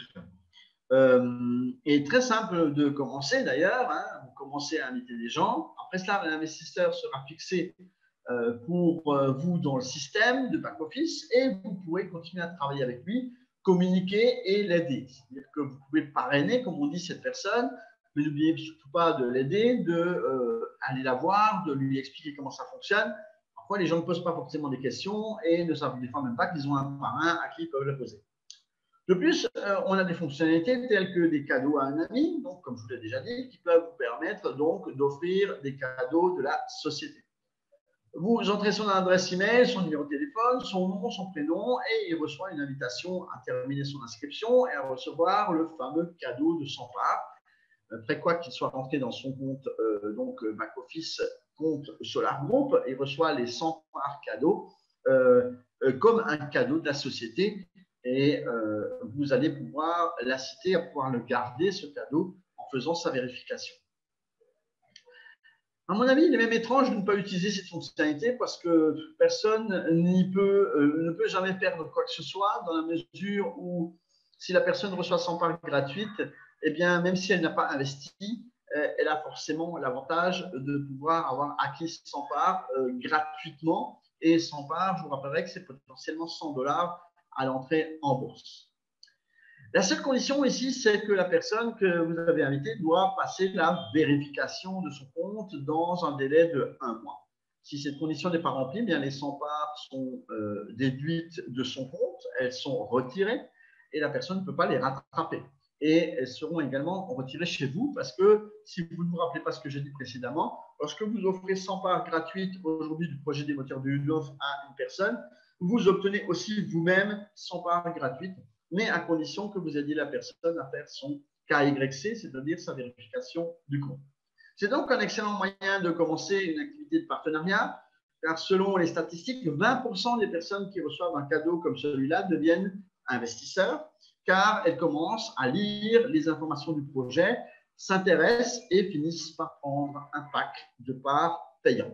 [SPEAKER 1] Et très simple de commencer d'ailleurs, hein, vous commencez à inviter des gens. Après cela, l'investisseur sera fixé pour vous dans le système de back-office et vous pourrez continuer à travailler avec lui, communiquer et l'aider. C'est-à-dire que vous pouvez parrainer, comme on dit, cette personne, mais n'oubliez surtout pas de l'aider, d'aller la voir, de lui expliquer comment ça fonctionne. Parfois, les gens ne posent pas forcément des questions et ne savent des fois même pas qu'ils ont un parrain à qui ils peuvent le poser. De plus, on a des fonctionnalités telles que des cadeaux à un ami, donc comme je vous l'ai déjà dit, qui peuvent vous permettre donc d'offrir des cadeaux de la société. Vous entrez son adresse email, son numéro de téléphone, son nom, son prénom, et il reçoit une invitation à terminer son inscription et à recevoir le fameux cadeau de 100 parts. Après quoi qu'il soit rentré dans son compte donc back-office, compte Solar Group, il reçoit les 100 parts cadeaux comme un cadeau de la société. Et vous allez pouvoir l'inciter à pouvoir le garder, ce cadeau, en faisant sa vérification. À mon avis, il est même étrange de ne pas utiliser cette fonctionnalité parce que personne ne peut jamais perdre quoi que ce soit, dans la mesure où si la personne reçoit 100 parts gratuites, eh bien, même si elle n'a pas investi, elle a forcément l'avantage de pouvoir avoir acquis 100 parts gratuitement. Et 100 parts, je vous rappellerai que c'est potentiellement $100 à l'entrée en bourse. La seule condition ici, c'est que la personne que vous avez invitée doit passer la vérification de son compte dans un délai de 1 mois. Si cette condition n'est pas remplie, bien les 100 parts sont déduites de son compte, elles sont retirées et la personne ne peut pas les rattraper. Et elles seront également retirées chez vous parce que si vous ne vous rappelez pas ce que j'ai dit précédemment, lorsque vous offrez 100 parts gratuites aujourd'hui du projet des moteurs de Udov à une personne, vous obtenez aussi vous-même 100 parts gratuites, mais à condition que vous aidiez la personne à faire son KYC, c'est-à-dire sa vérification du compte. C'est donc un excellent moyen de commencer une activité de partenariat, car selon les statistiques, 20% des personnes qui reçoivent un cadeau comme celui-là deviennent investisseurs, car elles commencent à lire les informations du projet, s'intéressent et finissent par prendre un pack de parts payants.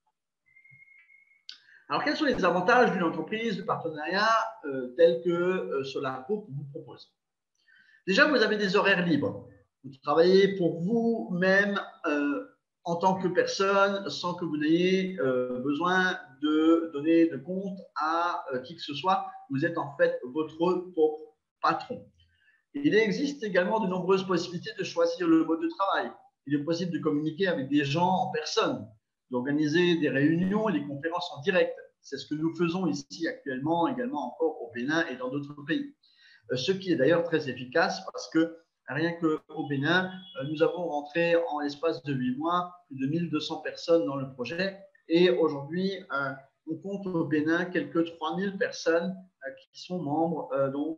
[SPEAKER 1] Alors, quels sont les avantages d'une entreprise de partenariat telle que Solar Group vous propose? Déjà, vous avez des horaires libres. Vous travaillez pour vous-même en tant que personne sans que vous n'ayez besoin de donner de compte à qui que ce soit. Vous êtes en fait votre propre patron. Il existe également de nombreuses possibilités de choisir le mode de travail. Il est possible de communiquer avec des gens en personne, d'organiser des réunions et des conférences en direct. C'est ce que nous faisons ici actuellement, également encore au Bénin et dans d'autres pays. Ce qui est d'ailleurs très efficace parce que rien qu'au Bénin, nous avons rentré en l'espace de 8 mois plus de 1200 personnes dans le projet et aujourd'hui, on compte au Bénin quelques 3000 personnes qui sont membres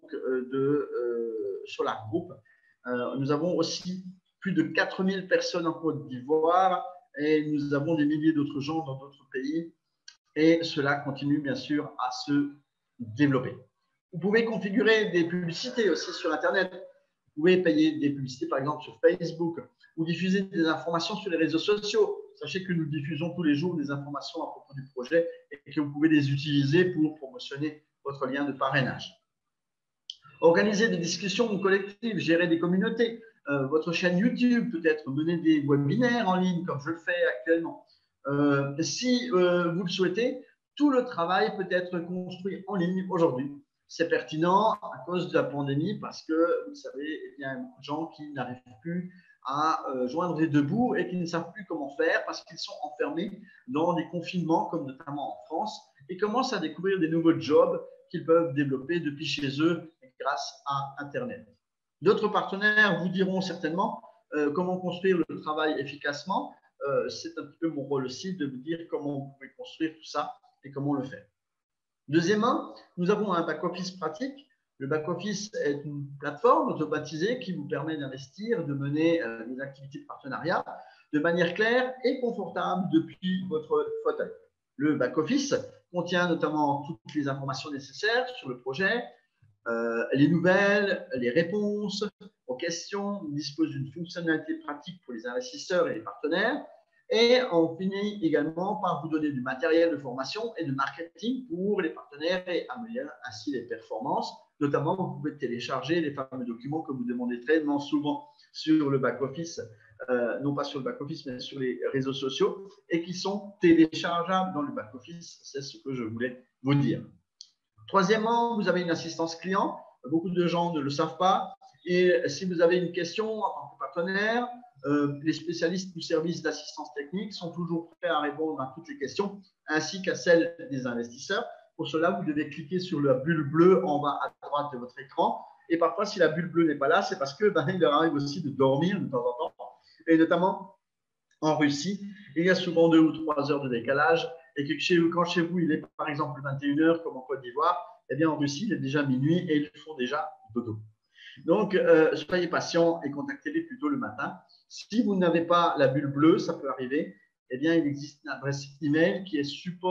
[SPEAKER 1] de Solar Group. Nous avons aussi plus de 4000 personnes en Côte d'Ivoire et nous avons des milliers d'autres gens dans d'autres pays et cela continue bien sûr à se développer. Vous pouvez configurer des publicités aussi sur Internet. Vous pouvez payer des publicités par exemple sur Facebook ou diffuser des informations sur les réseaux sociaux. Sachez que nous diffusons tous les jours des informations à propos du projet et que vous pouvez les utiliser pour promotionner votre lien de parrainage. Organiser des discussions collectives, gérer des communautés, votre chaîne YouTube peut-être, mener des webinaires en ligne comme je le fais actuellement. Si vous le souhaitez, tout le travail peut être construit en ligne aujourd'hui. C'est pertinent à cause de la pandémie parce que, vous savez, il y a beaucoup de gens qui n'arrivent plus à joindre les deux bouts et qui ne savent plus comment faire parce qu'ils sont enfermés dans des confinements, comme notamment en France, et commencent à découvrir des nouveaux jobs qu'ils peuvent développer depuis chez eux grâce à Internet. D'autres partenaires vous diront certainement comment construire le travail efficacement. c'est un petit peu mon rôle aussi de vous dire comment vous pouvez construire tout ça et comment on le fait. Deuxièmement, nous avons un back-office pratique. Le back-office est une plateforme automatisée qui vous permet d'investir, de mener des activités de partenariat de manière claire et confortable depuis votre fauteuil. Le back-office contient notamment toutes les informations nécessaires sur le projet, les nouvelles, les réponses aux questions, il dispose d'une fonctionnalité pratique pour les investisseurs et les partenaires, et on finit également par vous donner du matériel de formation et de marketing pour les partenaires et améliorer ainsi les performances. Notamment, vous pouvez télécharger les fameux documents que vous demandez très souvent sur le back-office, non pas sur le back-office, mais sur les réseaux sociaux, et qui sont téléchargeables dans le back-office. C'est ce que je voulais vous dire. Troisièmement, vous avez une assistance client. Beaucoup de gens ne le savent pas. Et si vous avez une question en tant que partenaire, les spécialistes du service d'assistance technique sont toujours prêts à répondre à toutes les questions, ainsi qu'à celles des investisseurs. Pour cela, vous devez cliquer sur la bulle bleue en bas à droite de votre écran. Et parfois, si la bulle bleue n'est pas là, c'est parce qu'il leur arrive aussi de dormir de temps en temps. Et notamment en Russie, il y a souvent 2 ou 3 heures de décalage. Et que quand chez vous, il est par exemple 21 h comme en Côte d'Ivoire, eh bien en Russie, il est déjà minuit et ils font déjà dodo. Donc, soyez patients et contactez-les plutôt le matin. Si vous n'avez pas la bulle bleue, ça peut arriver, eh bien, il existe une adresse email qui est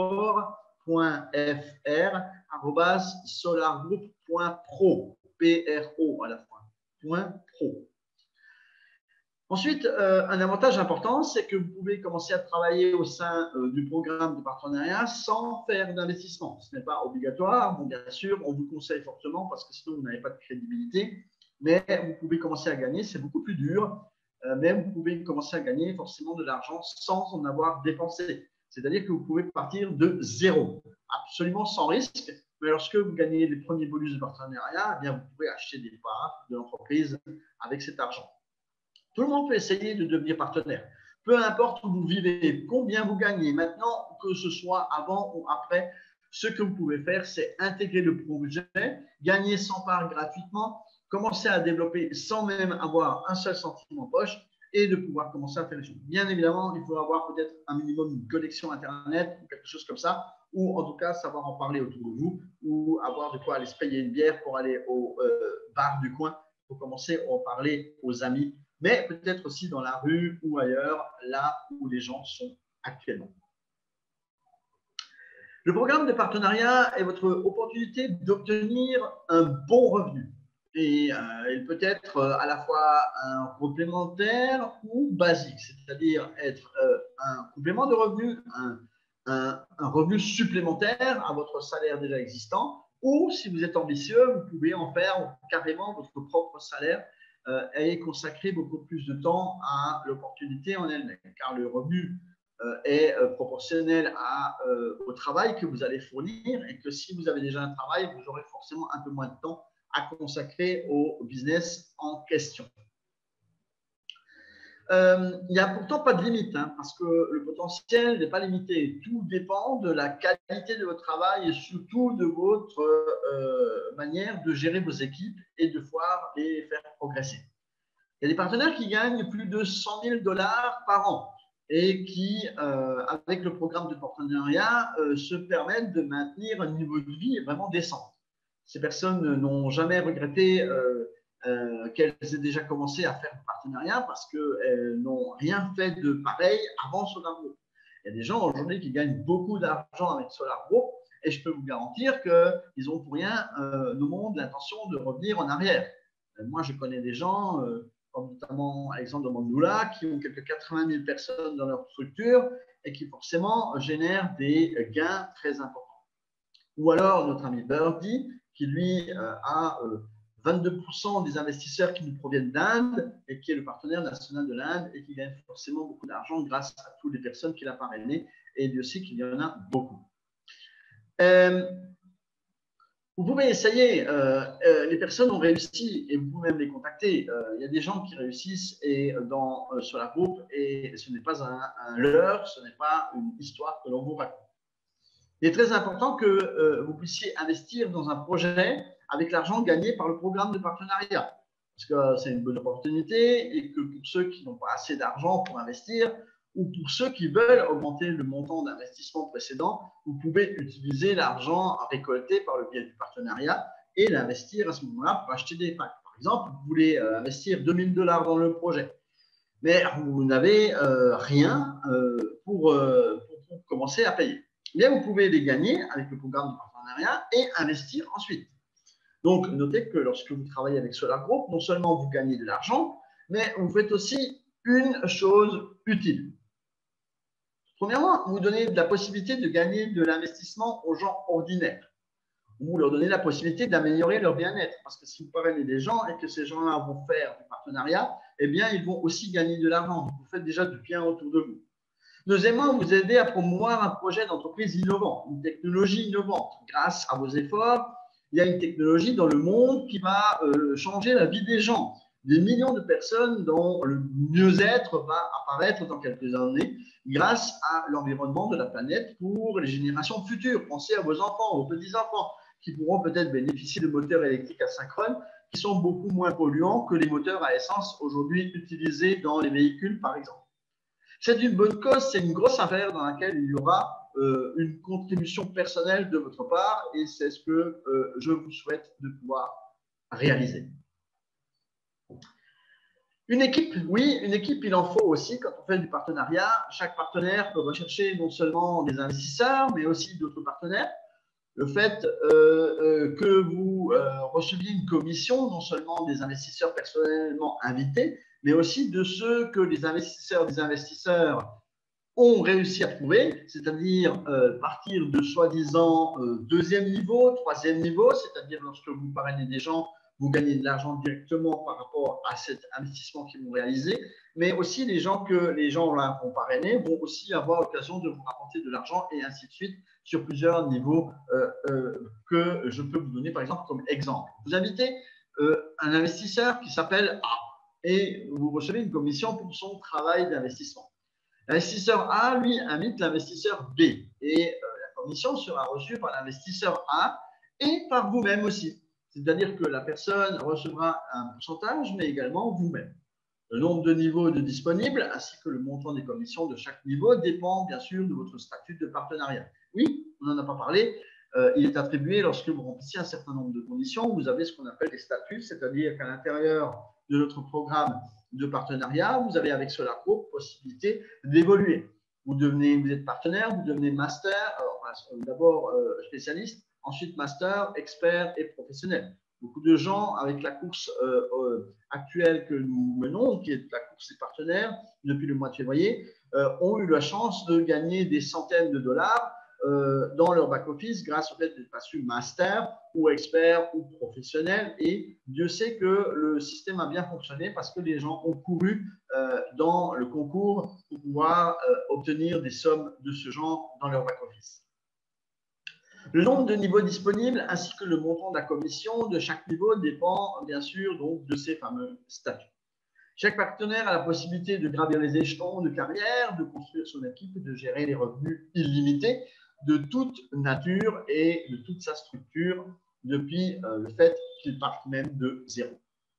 [SPEAKER 1] support.fr@solargroup.pro, P-R-O à la fin, .pro. Ensuite, un avantage important, c'est que vous pouvez commencer à travailler au sein du programme de partenariat sans faire d'investissement. Ce n'est pas obligatoire. Bon, bien sûr, on vous conseille fortement parce que sinon, vous n'avez pas de crédibilité. Mais vous pouvez commencer à gagner. C'est beaucoup plus dur. Mais vous pouvez commencer à gagner forcément de l'argent sans en avoir dépensé. C'est-à-dire que vous pouvez partir de zéro, absolument sans risque. Mais lorsque vous gagnez les premiers bonus de partenariat, eh bien, vous pouvez acheter des parts de l'entreprise avec cet argent. Tout le monde peut essayer de devenir partenaire. Peu importe où vous vivez, combien vous gagnez, maintenant, que ce soit avant ou après, ce que vous pouvez faire, c'est intégrer le projet, gagner 100 parts gratuitement, commencer à développer sans même avoir un seul centime en poche et de pouvoir commencer à faire les choses. Bien évidemment, il faut avoir peut-être un minimum de connexion Internet ou quelque chose comme ça, ou en tout cas savoir en parler autour de vous, ou avoir de quoi aller se payer une bière pour aller au bar du coin, pour commencer à en parler aux amis, mais peut-être aussi dans la rue ou ailleurs, là où les gens sont actuellement. Le programme de partenariat est votre opportunité d'obtenir un bon revenu. Et il peut être à la fois un complémentaire ou basique, c'est-à-dire être un complément de revenu, un revenu supplémentaire à votre salaire déjà existant, ou si vous êtes ambitieux, vous pouvez en faire carrément votre propre salaire et consacrer beaucoup plus de temps à l'opportunité en elle-même, car le revenu est proportionnel au travail que vous allez fournir, et que si vous avez déjà un travail, vous aurez forcément un peu moins de temps à consacrer au business en question. Il n'y a pourtant pas de limite, hein, parce que le potentiel n'est pas limité. Tout dépend de la qualité de votre travail et surtout de votre manière de gérer vos équipes et de pouvoir les faire progresser. Il y a des partenaires qui gagnent plus de 100 000 $ par an et qui, avec le programme de partenariat, se permettent de maintenir un niveau de vie vraiment décent. Ces personnes n'ont jamais regretté qu'elles aient déjà commencé à faire du partenariat parce qu'elles n'ont rien fait de pareil avant SolarGroup. Il y a des gens aujourd'hui qui gagnent beaucoup d'argent avec SolarGroup et je peux vous garantir qu'ils n'ont pour rien au monde l'intention de revenir en arrière. Moi, je connais des gens, comme notamment Alexandre Mandoula, qui ont quelques 80 000 personnes dans leur structure et qui forcément génèrent des gains très importants. Ou alors notre ami Birdie, qui lui a 22% des investisseurs qui nous proviennent d'Inde et qui est le partenaire national de l'Inde et qui gagne forcément beaucoup d'argent grâce à toutes les personnes qu'il a parrainées, et Dieu sait qu'il y en a beaucoup. Vous pouvez essayer, les personnes ont réussi et vous pouvez même les contacter. Il y a des gens qui réussissent dans SolarGroup et ce n'est pas un leurre, ce n'est pas une histoire que l'on vous raconte. Il est très important que vous puissiez investir dans un projet avec l'argent gagné par le programme de partenariat. Parce que c'est une bonne opportunité et que pour ceux qui n'ont pas assez d'argent pour investir, ou pour ceux qui veulent augmenter le montant d'investissement précédent, vous pouvez utiliser l'argent récolté par le biais du partenariat et l'investir à ce moment-là pour acheter des packs. Par exemple, vous voulez investir 2 000 $ dans le projet, mais vous n'avez rien pour commencer à payer. Mais vous pouvez les gagner avec le programme de partenariat et investir ensuite. Donc, notez que lorsque vous travaillez avec Solar Group, non seulement vous gagnez de l'argent, mais vous faites aussi une chose utile. Premièrement, vous donnez la possibilité de gagner de l'investissement aux gens ordinaires. Vous leur donnez la possibilité d'améliorer leur bien-être. Parce que si vous parrainez des gens et que ces gens-là vont faire du partenariat, eh bien, ils vont aussi gagner de l'argent. Vous faites déjà du bien autour de vous. Deuxièmement, vous aidez à promouvoir un projet d'entreprise innovant, une technologie innovante. Grâce à vos efforts, il y a une technologie dans le monde qui va changer la vie des gens. Des millions de personnes dont le mieux-être va apparaître dans quelques années grâce à l'environnement de la planète pour les générations futures. Pensez à vos enfants, vos petits-enfants, qui pourront peut-être bénéficier de moteurs électriques asynchrone qui sont beaucoup moins polluants que les moteurs à essence aujourd'hui utilisés dans les véhicules, par exemple. C'est une bonne cause, c'est une grosse affaire dans laquelle il y aura une contribution personnelle de votre part et c'est ce que je vous souhaite de pouvoir réaliser. Une équipe, oui, une équipe, il en faut aussi quand on fait du partenariat. Chaque partenaire peut rechercher non seulement des investisseurs, mais aussi d'autres partenaires. Le fait que vous receviez une commission, non seulement des investisseurs personnellement invités, mais aussi de ceux que les investisseurs des investisseurs ont réussi à trouver, c'est-à-dire partir de soi-disant deuxième niveau, troisième niveau, c'est-à-dire lorsque vous parrainez des gens, vous gagnez de l'argent directement par rapport à cet investissement qu'ils vont réaliser, mais aussi les gens que les gens là vont parrainer vont aussi avoir l'occasion de vous rapporter de l'argent et ainsi de suite sur plusieurs niveaux que je peux vous donner par exemple comme exemple. Vous invitez un investisseur qui s'appelle A et vous recevez une commission pour son travail d'investissement. L'investisseur A, lui, invite l'investisseur B et la commission sera reçue par l'investisseur A et par vous-même aussi. C'est-à-dire que la personne recevra un pourcentage, mais également vous-même. Le nombre de niveaux de disponibles ainsi que le montant des commissions de chaque niveau dépend bien sûr de votre statut de partenariat. Oui, on n'en a pas parlé. Il est attribué lorsque vous remplissez un certain nombre de conditions. Vous avez ce qu'on appelle des statuts, c'est-à-dire qu'à l'intérieur de notre programme de partenariat, vous avez avec Solar Group possibilité d'évoluer. Vous êtes partenaire, vous devenez master, d'abord spécialiste, ensuite master, expert et professionnel. Beaucoup de gens, avec la course actuelle que nous menons, qui est la course des partenaires depuis le mois de février, ont eu la chance de gagner des centaines de dollars dans leur back-office grâce au fait d'être passé master ou expert ou professionnel. Et Dieu sait que le système a bien fonctionné parce que les gens ont couru dans le concours pour pouvoir obtenir des sommes de ce genre dans leur back-office. Le nombre de niveaux disponibles ainsi que le montant de la commission de chaque niveau dépend bien sûr donc de ces fameux statuts. Chaque partenaire a la possibilité de gravir les échelons de carrière, de construire son équipe et de gérer les revenus illimités de toute nature et de toute sa structure depuis le fait qu'il parte même de zéro.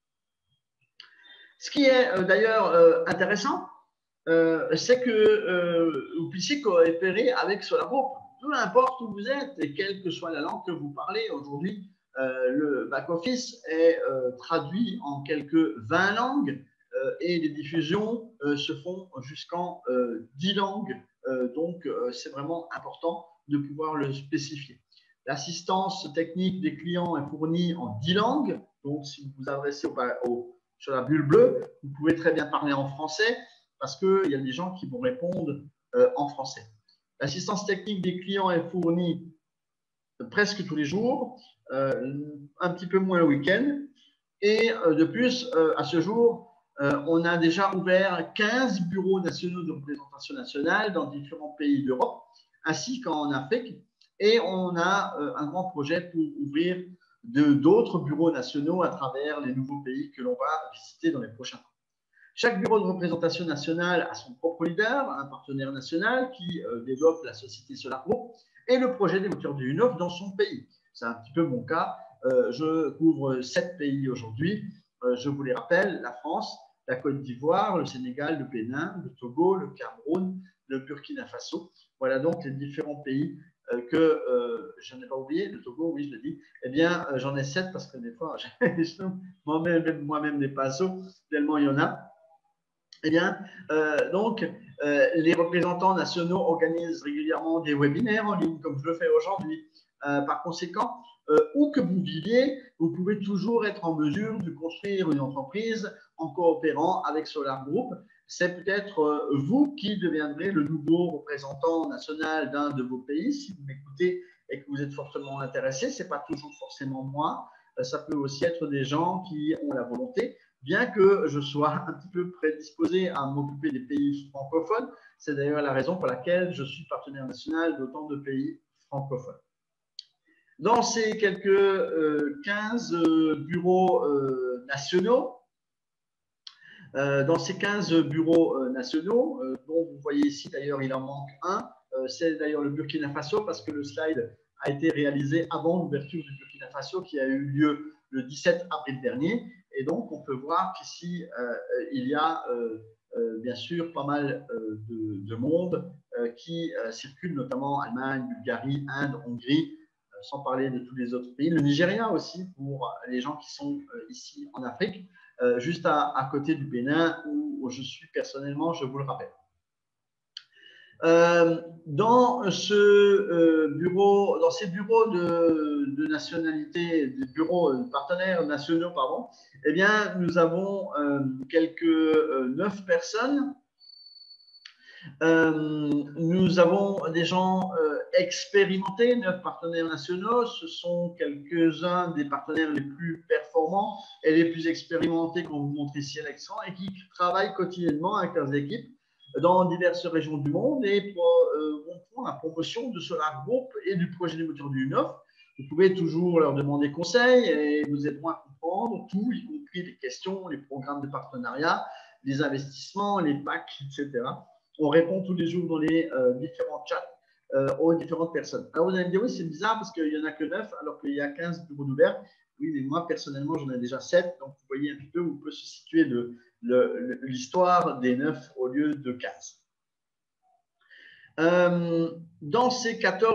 [SPEAKER 1] Ce qui est d'ailleurs intéressant, c'est que vous puissiez coopérer avec Solar Group. Peu importe où vous êtes et quelle que soit la langue que vous parlez, aujourd'hui, le back-office est traduit en quelques 20 langues et les diffusions se font jusqu'en 10 langues. Donc, c'est vraiment important de pouvoir le spécifier. L'assistance technique des clients est fournie en 10 langues. Donc, si vous vous adressez sur la bulle bleue, vous pouvez très bien parler en français parce qu'il y a des gens qui vont répondre en français. L'assistance technique des clients est fournie presque tous les jours, un petit peu moins le week-end. Et de plus, à ce jour, on a déjà ouvert 15 bureaux nationaux de représentation nationale dans différents pays d'Europe, ainsi qu'en Afrique. Et on a un grand projet pour ouvrir d'autres bureaux nationaux à travers les nouveaux pays que l'on va visiter dans les prochains temps. Chaque bureau de représentation nationale a son propre leader, un partenaire national qui développe la société Solar Group et le projet des moteurs de UNOF dans son pays. C'est un petit peu mon cas. Je couvre 7 pays aujourd'hui. Je vous les rappelle, la France, la Côte d'Ivoire, le Sénégal, le Bénin, le Togo, le Cameroun, le Burkina Faso. Voilà donc les différents pays que je n'ai pas oublié. Le Togo, oui, je l'ai dit. Eh bien, j'en ai 7 parce que des fois, moi-même des pinceaux, tellement il y en a. Eh bien, donc, les représentants nationaux organisent régulièrement des webinaires en ligne, comme je le fais aujourd'hui. Par conséquent, où que vous viviez, vous pouvez toujours être en mesure de construire une entreprise en coopérant avec Solar Group. C'est peut-être vous qui deviendrez le nouveau représentant national d'un de vos pays. Si vous m'écoutez et que vous êtes fortement intéressé, ce n'est pas toujours forcément moi. Ça peut aussi être des gens qui ont la volonté. Bien que je sois un petit peu prédisposé à m'occuper des pays francophones, c'est d'ailleurs la raison pour laquelle je suis partenaire national d'autant de pays francophones. Dans ces quelques 15 bureaux nationaux, dont vous voyez ici d'ailleurs il en manque un, c'est d'ailleurs le Burkina Faso parce que le slide a été réalisé avant l'ouverture du Burkina Faso qui a eu lieu le 17 avril dernier. Et donc, on peut voir qu'ici, il y a bien sûr pas mal de monde qui circule, notamment Allemagne, Bulgarie, Inde, Hongrie, sans parler de tous les autres pays. Le Nigeria aussi, pour les gens qui sont ici en Afrique, juste à côté du Bénin, où je suis personnellement, je vous le rappelle. Dans ces bureaux de nationalité, des bureaux partenaires nationaux, pardon, eh bien, nous avons quelques 9 personnes. Nous avons des gens expérimentés, 9 partenaires nationaux. Ce sont quelques-uns des partenaires les plus performants et les plus expérimentés qu'on vous montre ici à l'écran et qui travaillent quotidiennement avec leurs équipes dans diverses régions du monde et vont prendre la promotion de Solar Group et du projet des moteurs du Nord. Vous pouvez toujours leur demander conseil et vous aideront à comprendre tout, y compris les questions, les programmes de partenariat, les investissements, les packs, etc. On répond tous les jours dans les différents chats aux différentes personnes. Alors vous allez me dire, oui, c'est bizarre parce qu'il n'y en a que 9 alors qu'il y a 15 bureaux d'ouverts. Oui, mais moi, personnellement, j'en ai déjà 7. Donc, vous voyez un petit peu où peut se situer l'histoire des 9 au lieu de 15. Dans ces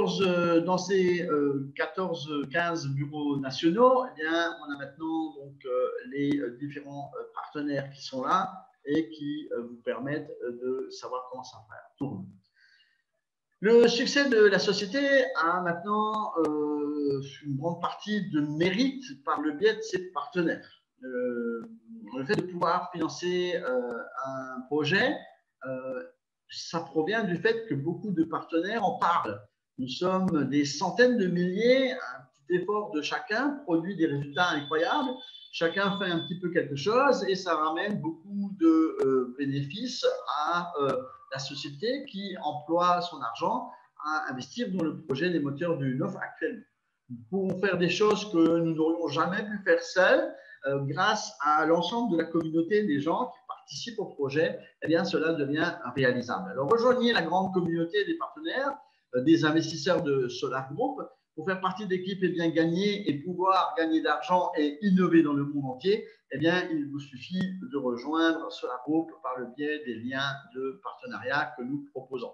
[SPEAKER 1] 15 bureaux nationaux, eh bien, on a maintenant donc, les différents partenaires qui sont là et qui vous permettent de savoir comment ça tourne. Le succès de la société a maintenant une grande partie de mérite par le biais de ses partenaires. Le fait de pouvoir financer un projet, ça provient du fait que beaucoup de partenaires en parlent. Nous sommes des centaines de milliers, un petit effort de chacun produit des résultats incroyables. Chacun fait un petit peu quelque chose et ça ramène beaucoup de bénéfices à la société qui emploie son argent à investir dans le projet des moteurs du NOF actuellement. Nous pouvons faire des choses que nous n'aurions jamais pu faire seuls grâce à l'ensemble de la communauté des gens qui participent au projet. Eh bien, cela devient réalisable. Alors, rejoignez la grande communauté des partenaires, des investisseurs de Solar Group. Pour faire partie d'équipes et bien gagner et pouvoir gagner d'argent et innover dans le monde entier, eh bien, il vous suffit de rejoindre Solar Group par le biais des liens de partenariat que nous proposons.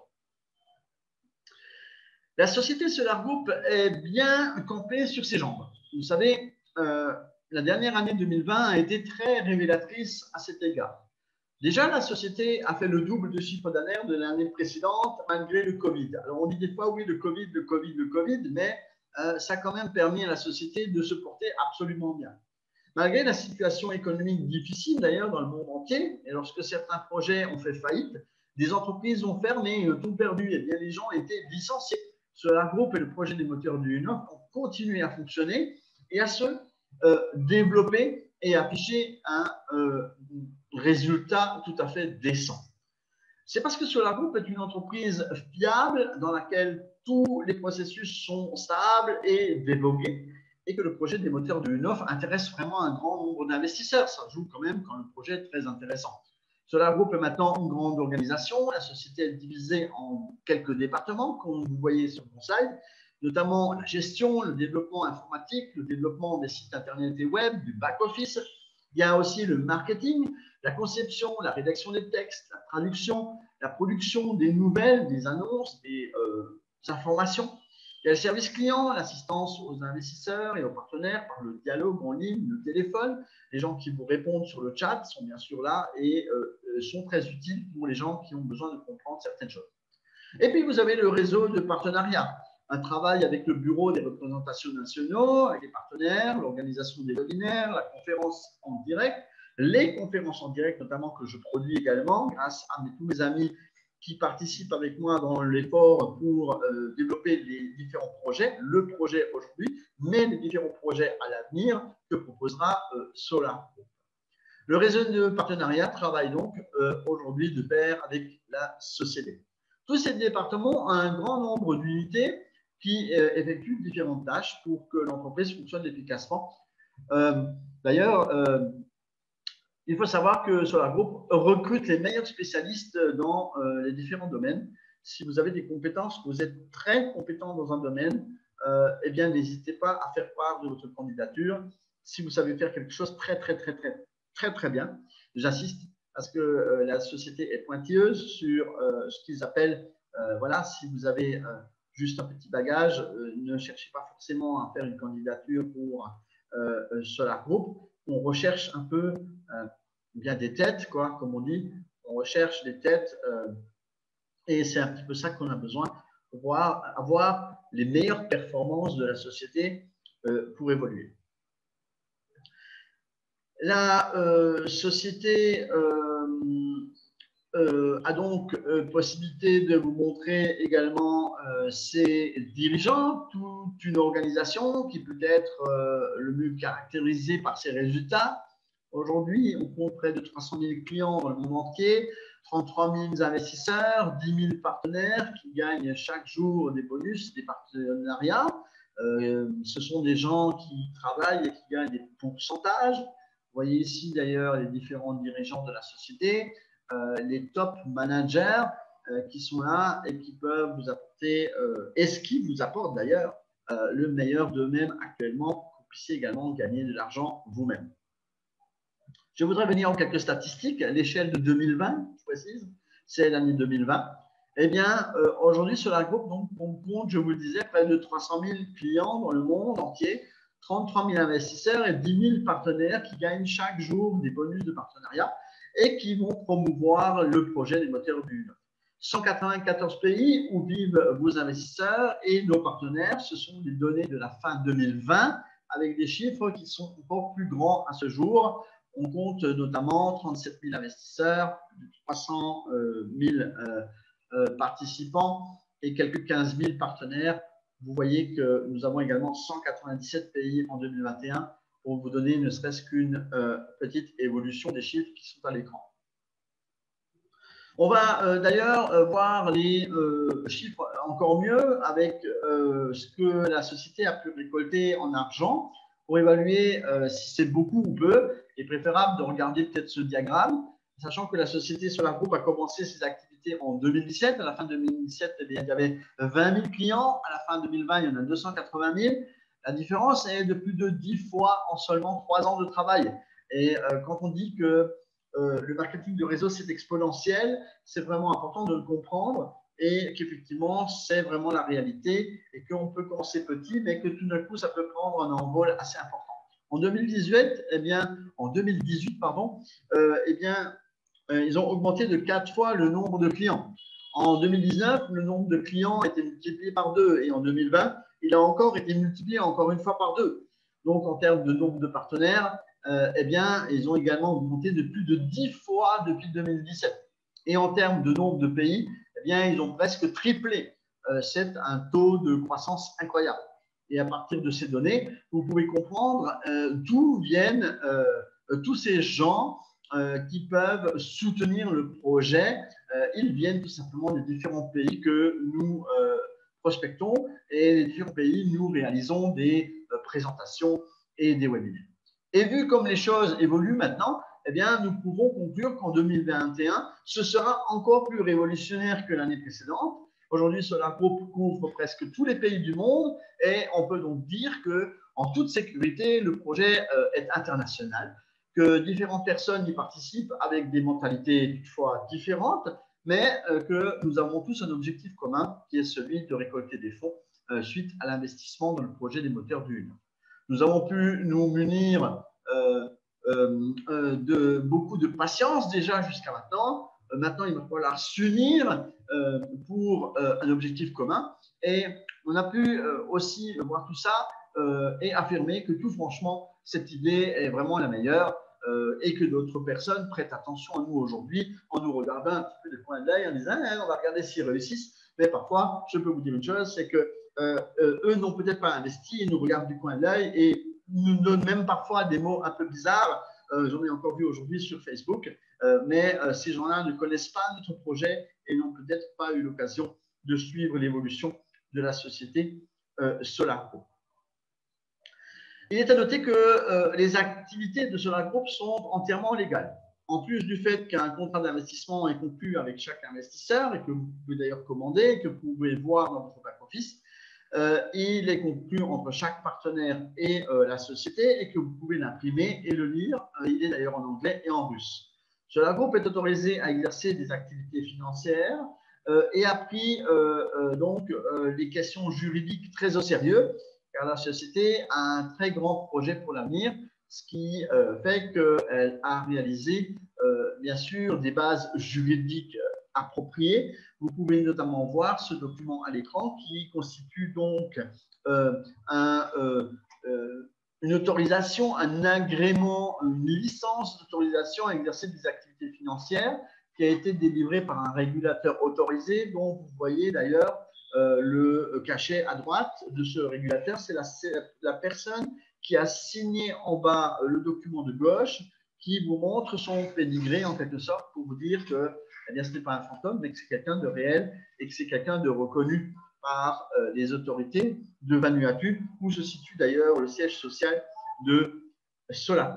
[SPEAKER 1] La société Solar Group est bien campée sur ses jambes. Vous savez, la dernière année 2020 a été très révélatrice à cet égard. Déjà, la société a fait le double de chiffre d'affaires de l'année précédente malgré le Covid. Alors, on dit des fois, oui, le Covid, mais ça a quand même permis à la société de se porter absolument bien. Malgré la situation économique difficile, d'ailleurs, dans le monde entier, et lorsque certains projets ont fait faillite, des entreprises ont fermé, tout perdu, et bien les gens étaient licenciés. Solar Group et le projet des moteurs du Nord ont continué à fonctionner et à se développer et afficher un résultat tout à fait décent. C'est parce que Solar Group est une entreprise fiable dans laquelle tous les processus sont stables et développés et que le projet des moteurs du NOF intéresse vraiment un grand nombre d'investisseurs. Ça joue quand même quand le projet est très intéressant. Solar Group est maintenant une grande organisation. La société est divisée en quelques départements, comme vous voyez sur mon slide, notamment la gestion, le développement informatique, le développement des sites internet et web, du back-office. Il y a aussi le marketing, la conception, la rédaction des textes, la traduction, la production des nouvelles, des annonces, des informations. Il y a le service client, l'assistance aux investisseurs et aux partenaires par le dialogue en ligne, le téléphone. Les gens qui vous répondent sur le chat sont bien sûr là et sont très utiles pour les gens qui ont besoin de comprendre certaines choses. Et puis, vous avez le réseau de partenariat, un travail avec le bureau des représentations nationaux, avec les partenaires, l'organisation des webinaires, la conférence en direct, les conférences en direct notamment que je produis également grâce à tous mes amis qui participent avec moi dans l'effort pour développer les différents projets, le projet aujourd'hui, mais les différents projets à l'avenir que proposera Solar. Le réseau de partenariat travaille donc aujourd'hui de pair avec la société. Tous ces départements ont un grand nombre d'unités qui effectuent différentes tâches pour que l'entreprise fonctionne efficacement. D'ailleurs, il faut savoir que Solar Group recrute les meilleurs spécialistes dans les différents domaines. Si vous avez des compétences, que vous êtes très compétent dans un domaine, eh bien, n'hésitez pas à faire part de votre candidature. Si vous savez faire quelque chose très bien, j'insiste parce que la société est pointilleuse sur ce qu'ils appellent, voilà, si vous avez juste un petit bagage, ne cherchez pas forcément à faire une candidature pour Solar Group. On recherche un peu bien des têtes, quoi, comme on dit. On recherche des têtes et c'est un petit peu ça qu'on a besoin pour pouvoir avoir les meilleures performances de la société pour évoluer. La société a donc possibilité de vous montrer également ses dirigeants, toute une organisation qui peut être le mieux caractérisée par ses résultats. Aujourd'hui, on compte près de 300 000 clients dans le monde entier, 33 000 investisseurs, 10 000 partenaires qui gagnent chaque jour des bonus, des partenariats. Ce sont des gens qui travaillent et qui gagnent des pourcentages. Vous voyez ici d'ailleurs les différents dirigeants de la société. Les top managers qui sont là et qui peuvent vous apporter, et ce qui vous apporte d'ailleurs le meilleur d'eux-mêmes actuellement, pour que vous puissiez également gagner de l'argent vous-même. Je voudrais venir en quelques statistiques. L'échelle de 2020, je précise, c'est l'année 2020. Eh bien, aujourd'hui, Solar Group, donc, on compte, je vous le disais, près de 300 000 clients dans le monde entier, 33 000 investisseurs et 10 000 partenaires qui gagnent chaque jour des bonus de partenariat et qui vont promouvoir le projet des moteurs du 194 pays où vivent vos investisseurs et nos partenaires. Ce sont des données de la fin 2020 avec des chiffres qui sont encore plus grands à ce jour. On compte notamment 37 000 investisseurs, 300 000 participants et quelques 15 000 partenaires. Vous voyez que nous avons également 197 pays en 2021 pour vous donner ne serait-ce qu'une petite évolution des chiffres qui sont à l'écran. On va d'ailleurs voir les chiffres encore mieux avec ce que la société a pu récolter en argent pour évaluer si c'est beaucoup ou peu. Il est préférable de regarder peut-être ce diagramme, sachant que la société Solar Group a commencé ses activités en 2017. À la fin de 2017, il y avait 20 000 clients. À la fin 2020, il y en a 280 000. La différence est de plus de 10 fois en seulement 3 ans de travail. Et quand on dit que le marketing de réseau, c'est exponentiel, c'est vraiment important de le comprendre et qu'effectivement, c'est vraiment la réalité et qu'on peut commencer petit, mais que tout d'un coup, ça peut prendre un envol assez important. En 2018, eh bien, ils ont augmenté de 4 fois le nombre de clients. En 2019, le nombre de clients a été multiplié par 2 et en 2020, il a encore été multiplié encore une fois par 2. Donc, en termes de nombre de partenaires, eh bien, ils ont également augmenté de plus de 10 fois depuis 2017. Et en termes de nombre de pays, eh bien, ils ont presque triplé. C'est un taux de croissance incroyable. Et à partir de ces données, vous pouvez comprendre d'où viennent tous ces gens qui peuvent soutenir le projet. Ils viennent tout simplement des différents pays que nous prospectons et les différents pays, nous réalisons des présentations et des webinaires. Et vu comme les choses évoluent maintenant, eh bien, nous pouvons conclure qu'en 2021, ce sera encore plus révolutionnaire que l'année précédente. Aujourd'hui, Solar Group couvre presque tous les pays du monde et on peut donc dire qu'en toute sécurité, le projet est international. que différentes personnes y participent avec des mentalités toutefois différentes, mais que nous avons tous un objectif commun qui est celui de récolter des fonds suite à l'investissement dans le projet des moteurs du Nord. Nous avons pu nous munir de beaucoup de patience déjà jusqu'à maintenant. Maintenant, il va falloir s'unir pour un objectif commun. Et on a pu aussi voir tout ça et affirmer que tout franchement, cette idée est vraiment la meilleure et que d'autres personnes prêtent attention à nous aujourd'hui en nous regardant un petit peu de coin de l'œil en disant on va regarder s'ils réussissent. Mais parfois, je peux vous dire une chose, c'est que eux n'ont peut-être pas investi, ils nous regardent du coin de l'œil et nous donnent même parfois des mots un peu bizarres. J'en ai encore vu aujourd'hui sur Facebook, mais ces gens-là ne connaissent pas notre projet et n'ont peut-être pas eu l'occasion de suivre l'évolution de la société Solar. Il est à noter que les activités de Solar Group sont entièrement légales. En plus du fait qu'un contrat d'investissement est conclu avec chaque investisseur et que vous pouvez d'ailleurs commander, que vous pouvez voir dans votre back-office, il est conclu entre chaque partenaire et la société et que vous pouvez l'imprimer et le lire. Il est d'ailleurs en anglais et en russe. Solar Group est autorisé à exercer des activités financières et a pris donc les questions juridiques très au sérieux, car la société a un très grand projet pour l'avenir, ce qui fait qu'elle a réalisé bien sûr des bases juridiques appropriées. Vous pouvez notamment voir ce document à l'écran qui constitue donc une autorisation, un agrément, une licence d'autorisation à exercer des activités financières qui a été délivrée par un régulateur autorisé dont vous voyez d'ailleurs le cachet à droite de ce régulateur. C'est la personne qui a signé en bas le document de gauche qui vous montre son pédigré en quelque sorte pour vous dire que eh bien, ce n'est pas un fantôme, mais que c'est quelqu'un de réel et que c'est quelqu'un de reconnu par les autorités de Vanuatu, où se situe d'ailleurs le siège social de Solar.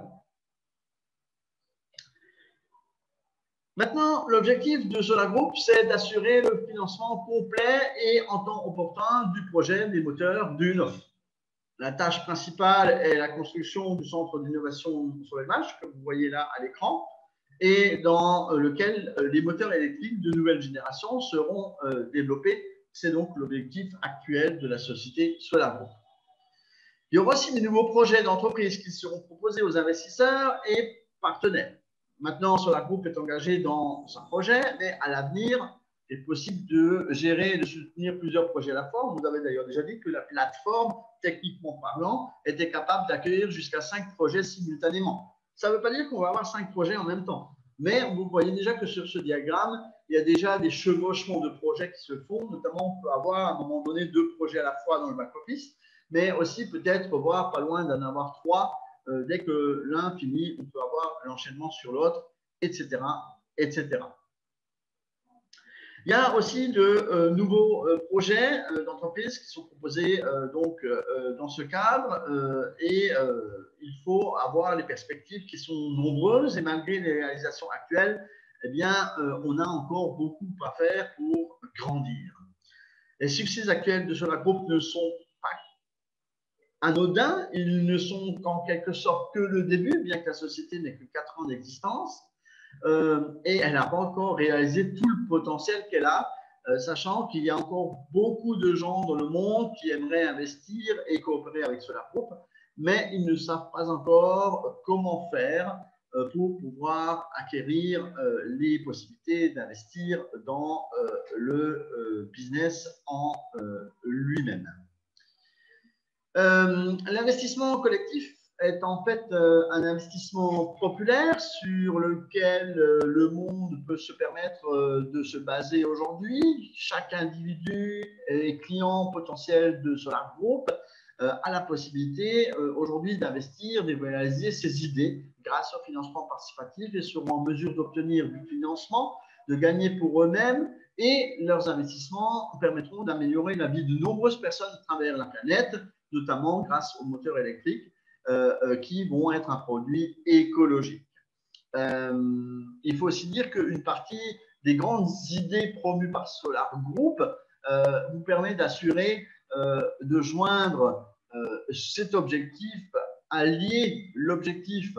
[SPEAKER 1] Maintenant, l'objectif de Solar Group, c'est d'assurer le financement complet et en temps opportun du projet des moteurs du Nord. La tâche principale est la construction du centre d'innovation sur l'image, que vous voyez là à l'écran, et dans lequel les moteurs électriques de nouvelle génération seront développés. C'est donc l'objectif actuel de la société Solar Group. Il y aura aussi des nouveaux projets d'entreprise qui seront proposés aux investisseurs et partenaires. Maintenant, Solar Group est engagé dans un projet, mais à l'avenir, il est possible de gérer et de soutenir plusieurs projets à la fois. On vous avait d'ailleurs déjà dit que la plateforme, techniquement parlant, était capable d'accueillir jusqu'à 5 projets simultanément. Ça ne veut pas dire qu'on va avoir 5 projets en même temps, mais vous voyez déjà que sur ce diagramme, il y a déjà des chevauchements de projets qui se font. Notamment, on peut avoir à un moment donné 2 projets à la fois dans le back-office, mais aussi peut-être voir pas loin d'en avoir 3. Dès que l'un finit, on peut avoir l'enchaînement sur l'autre, etc., etc. Il y a aussi de nouveaux projets d'entreprise qui sont proposés donc, dans ce cadre et il faut avoir les perspectives qui sont nombreuses et malgré les réalisations actuelles, eh bien, on a encore beaucoup à faire pour grandir. Les succès actuels de Solar Group ne sont pas anodins, ils ne sont qu'en quelque sorte que le début, bien que la société n'ait que 4 ans d'existence. Et elle n'a pas encore réalisé tout le potentiel qu'elle a, sachant qu'il y a encore beaucoup de gens dans le monde qui aimeraient investir et coopérer avec Solar Group, mais ils ne savent pas encore comment faire pour pouvoir acquérir les possibilités d'investir dans le business en lui-même. L'investissement collectif est en fait un investissement populaire sur lequel le monde peut se permettre de se baser aujourd'hui. Chaque individu et client potentiel de Solar Group a la possibilité aujourd'hui d'investir, de réaliser ses idées grâce au financement participatif et seront en mesure d'obtenir du financement, de gagner pour eux-mêmes et leurs investissements permettront d'améliorer la vie de nombreuses personnes à travers la planète, notamment grâce aux moteurs électriques qui vont être un produit écologique. Il faut aussi dire qu'une partie des grandes idées promues par Solar Group vous permet d'assurer de joindre cet objectif, allier l'objectif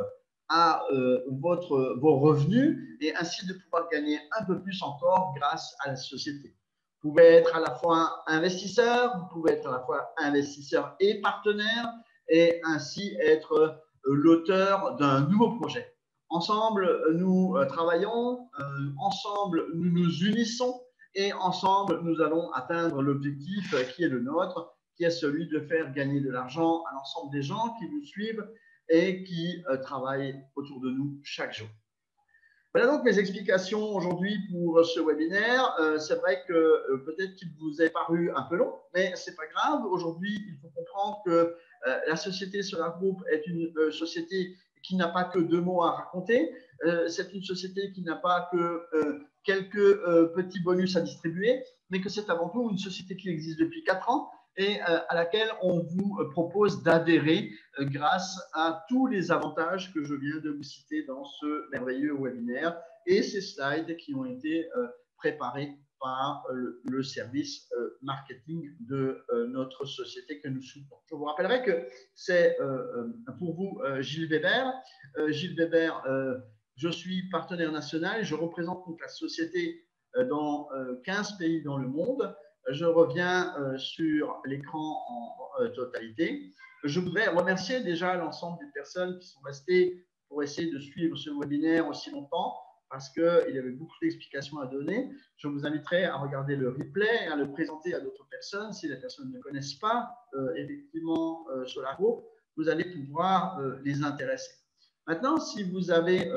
[SPEAKER 1] à vos revenus et ainsi de pouvoir gagner un peu plus encore grâce à la société. Vous pouvez être à la fois investisseur, vous pouvez être à la fois investisseur et partenaire et ainsi être l'auteur d'un nouveau projet. Ensemble, nous travaillons, ensemble, nous nous unissons et ensemble, nous allons atteindre l'objectif qui est le nôtre, qui est celui de faire gagner de l'argent à l'ensemble des gens qui nous suivent et qui travaillent autour de nous chaque jour. Voilà donc mes explications aujourd'hui pour ce webinaire. C'est vrai que peut-être qu'il vous est paru un peu long, mais ce n'est pas grave. Aujourd'hui, il faut comprendre que la société Solar Group est une société qui n'a pas que 2 mots à raconter. C'est une société qui n'a pas que quelques petits bonus à distribuer, mais que c'est avant tout une société qui existe depuis 4 ans et à laquelle on vous propose d'adhérer grâce à tous les avantages que je viens de vous citer dans ce merveilleux webinaire et ces slides qui ont été préparés par le service marketing de notre société que nous soutenons. Je vous rappellerai que c'est pour vous Gilles Weber. Gilles Weber, je suis partenaire national et je représente donc la société dans 15 pays dans le monde. Je reviens sur l'écran en totalité. Je voudrais remercier déjà l'ensemble des personnes qui sont restées pour essayer de suivre ce webinaire aussi longtemps parce qu'il y avait beaucoup d'explications à donner. Je vous inviterai à regarder le replay et à le présenter à d'autres personnes. Si les personnes ne connaissent pas effectivement Solar Group, vous allez pouvoir les intéresser. Maintenant, si vous avez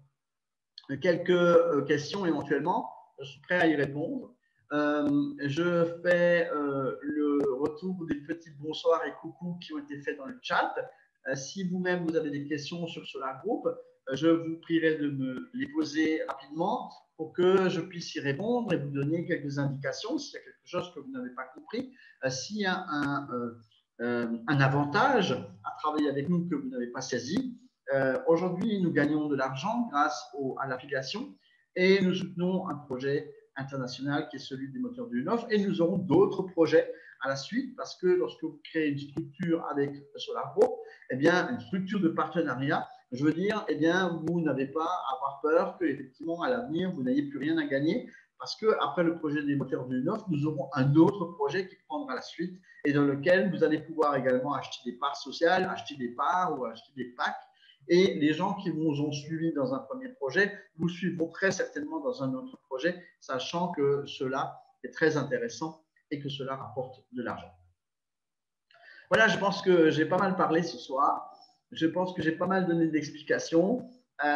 [SPEAKER 1] quelques questions éventuellement, je suis prêt à y répondre. Je fais le retour des petits bonsoirs et coucou qui ont été faits dans le chat. Si vous-même vous avez des questions sur Solar Group, je vous prierai de me les poser rapidement pour que je puisse y répondre et vous donner quelques indications s'il y a quelque chose que vous n'avez pas compris. S'il y a un avantage à travailler avec nous que vous n'avez pas saisi. Aujourd'hui, nous gagnons de l'argent grâce à l'affiliation et nous soutenons un projet international qui est celui des moteurs du Nov et nous aurons d'autres projets à la suite parce que lorsque vous créez une structure avec Solar Group, eh bien, une structure de partenariat, je veux dire, eh bien, vous n'avez pas à avoir peur qu'effectivement à l'avenir, vous n'ayez plus rien à gagner parce qu'après le projet des moteurs du Nov, nous aurons un autre projet qui prendra la suite et dans lequel vous allez pouvoir également acheter des parts sociales, acheter des parts ou acheter des packs. Et les gens qui vous ont suivi dans un premier projet vous suivront très certainement dans un autre projet, sachant que cela est très intéressant et que cela rapporte de l'argent. Voilà, je pense que j'ai pas mal parlé ce soir. Je pense que j'ai pas mal donné d'explications.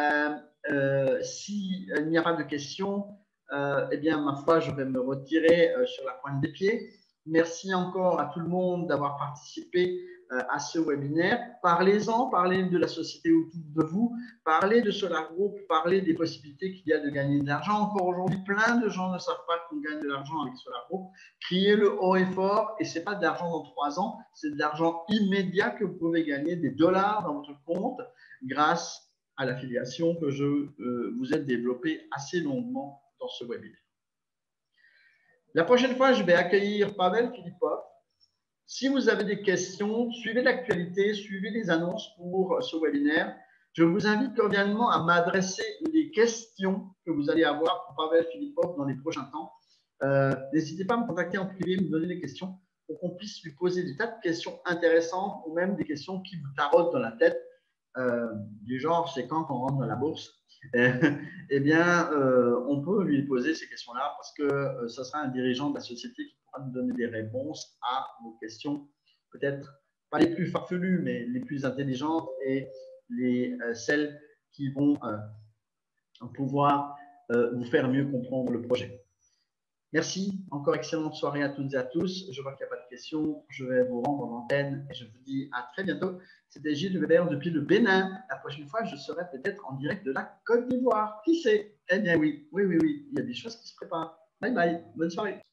[SPEAKER 1] S'il n'y a pas de questions, eh bien, ma foi, je vais me retirer sur la pointe des pieds. Merci encore à tout le monde d'avoir participé à ce webinaire. Parlez-en, parlez de la société autour de vous, parlez de Solar Group, parlez des possibilités qu'il y a de gagner de l'argent. Encore aujourd'hui, plein de gens ne savent pas qu'on gagne de l'argent avec Solar Group. Criez-le haut et fort, et ce n'est pas de l'argent dans 3 ans, c'est de l'argent immédiat que vous pouvez gagner, des dollars dans votre compte grâce à l'affiliation que je vous ai développée assez longuement dans ce webinaire. La prochaine fois, je vais accueillir Pavel Filipov. Si vous avez des questions, suivez l'actualité, suivez les annonces pour ce webinaire. Je vous invite cordialement à m'adresser les questions que vous allez avoir pour Pavel Filipov dans les prochains temps. N'hésitez pas à me contacter en privé, me donner des questions pour qu'on puisse lui poser des tas de questions intéressantes ou même des questions qui vous tarotent dans la tête, du genre c'est quand on rentre dans la bourse. Eh bien, on peut lui poser ces questions-là parce que ce sera un dirigeant de la société qui pourra nous donner des réponses à vos questions, peut-être pas les plus farfelues, mais les plus intelligentes et celles qui vont pouvoir vous faire mieux comprendre le projet. Merci, encore excellente soirée à toutes et à tous. Je vois qu'il n'y a pas de questions. Je vais vous rendre l'antenne et je vous dis à très bientôt. C'était Gilles Weber depuis le Bénin. La prochaine fois, je serai peut-être en direct de la Côte d'Ivoire. Qui sait? Eh bien oui, il y a des choses qui se préparent. Bye bye, bonne soirée.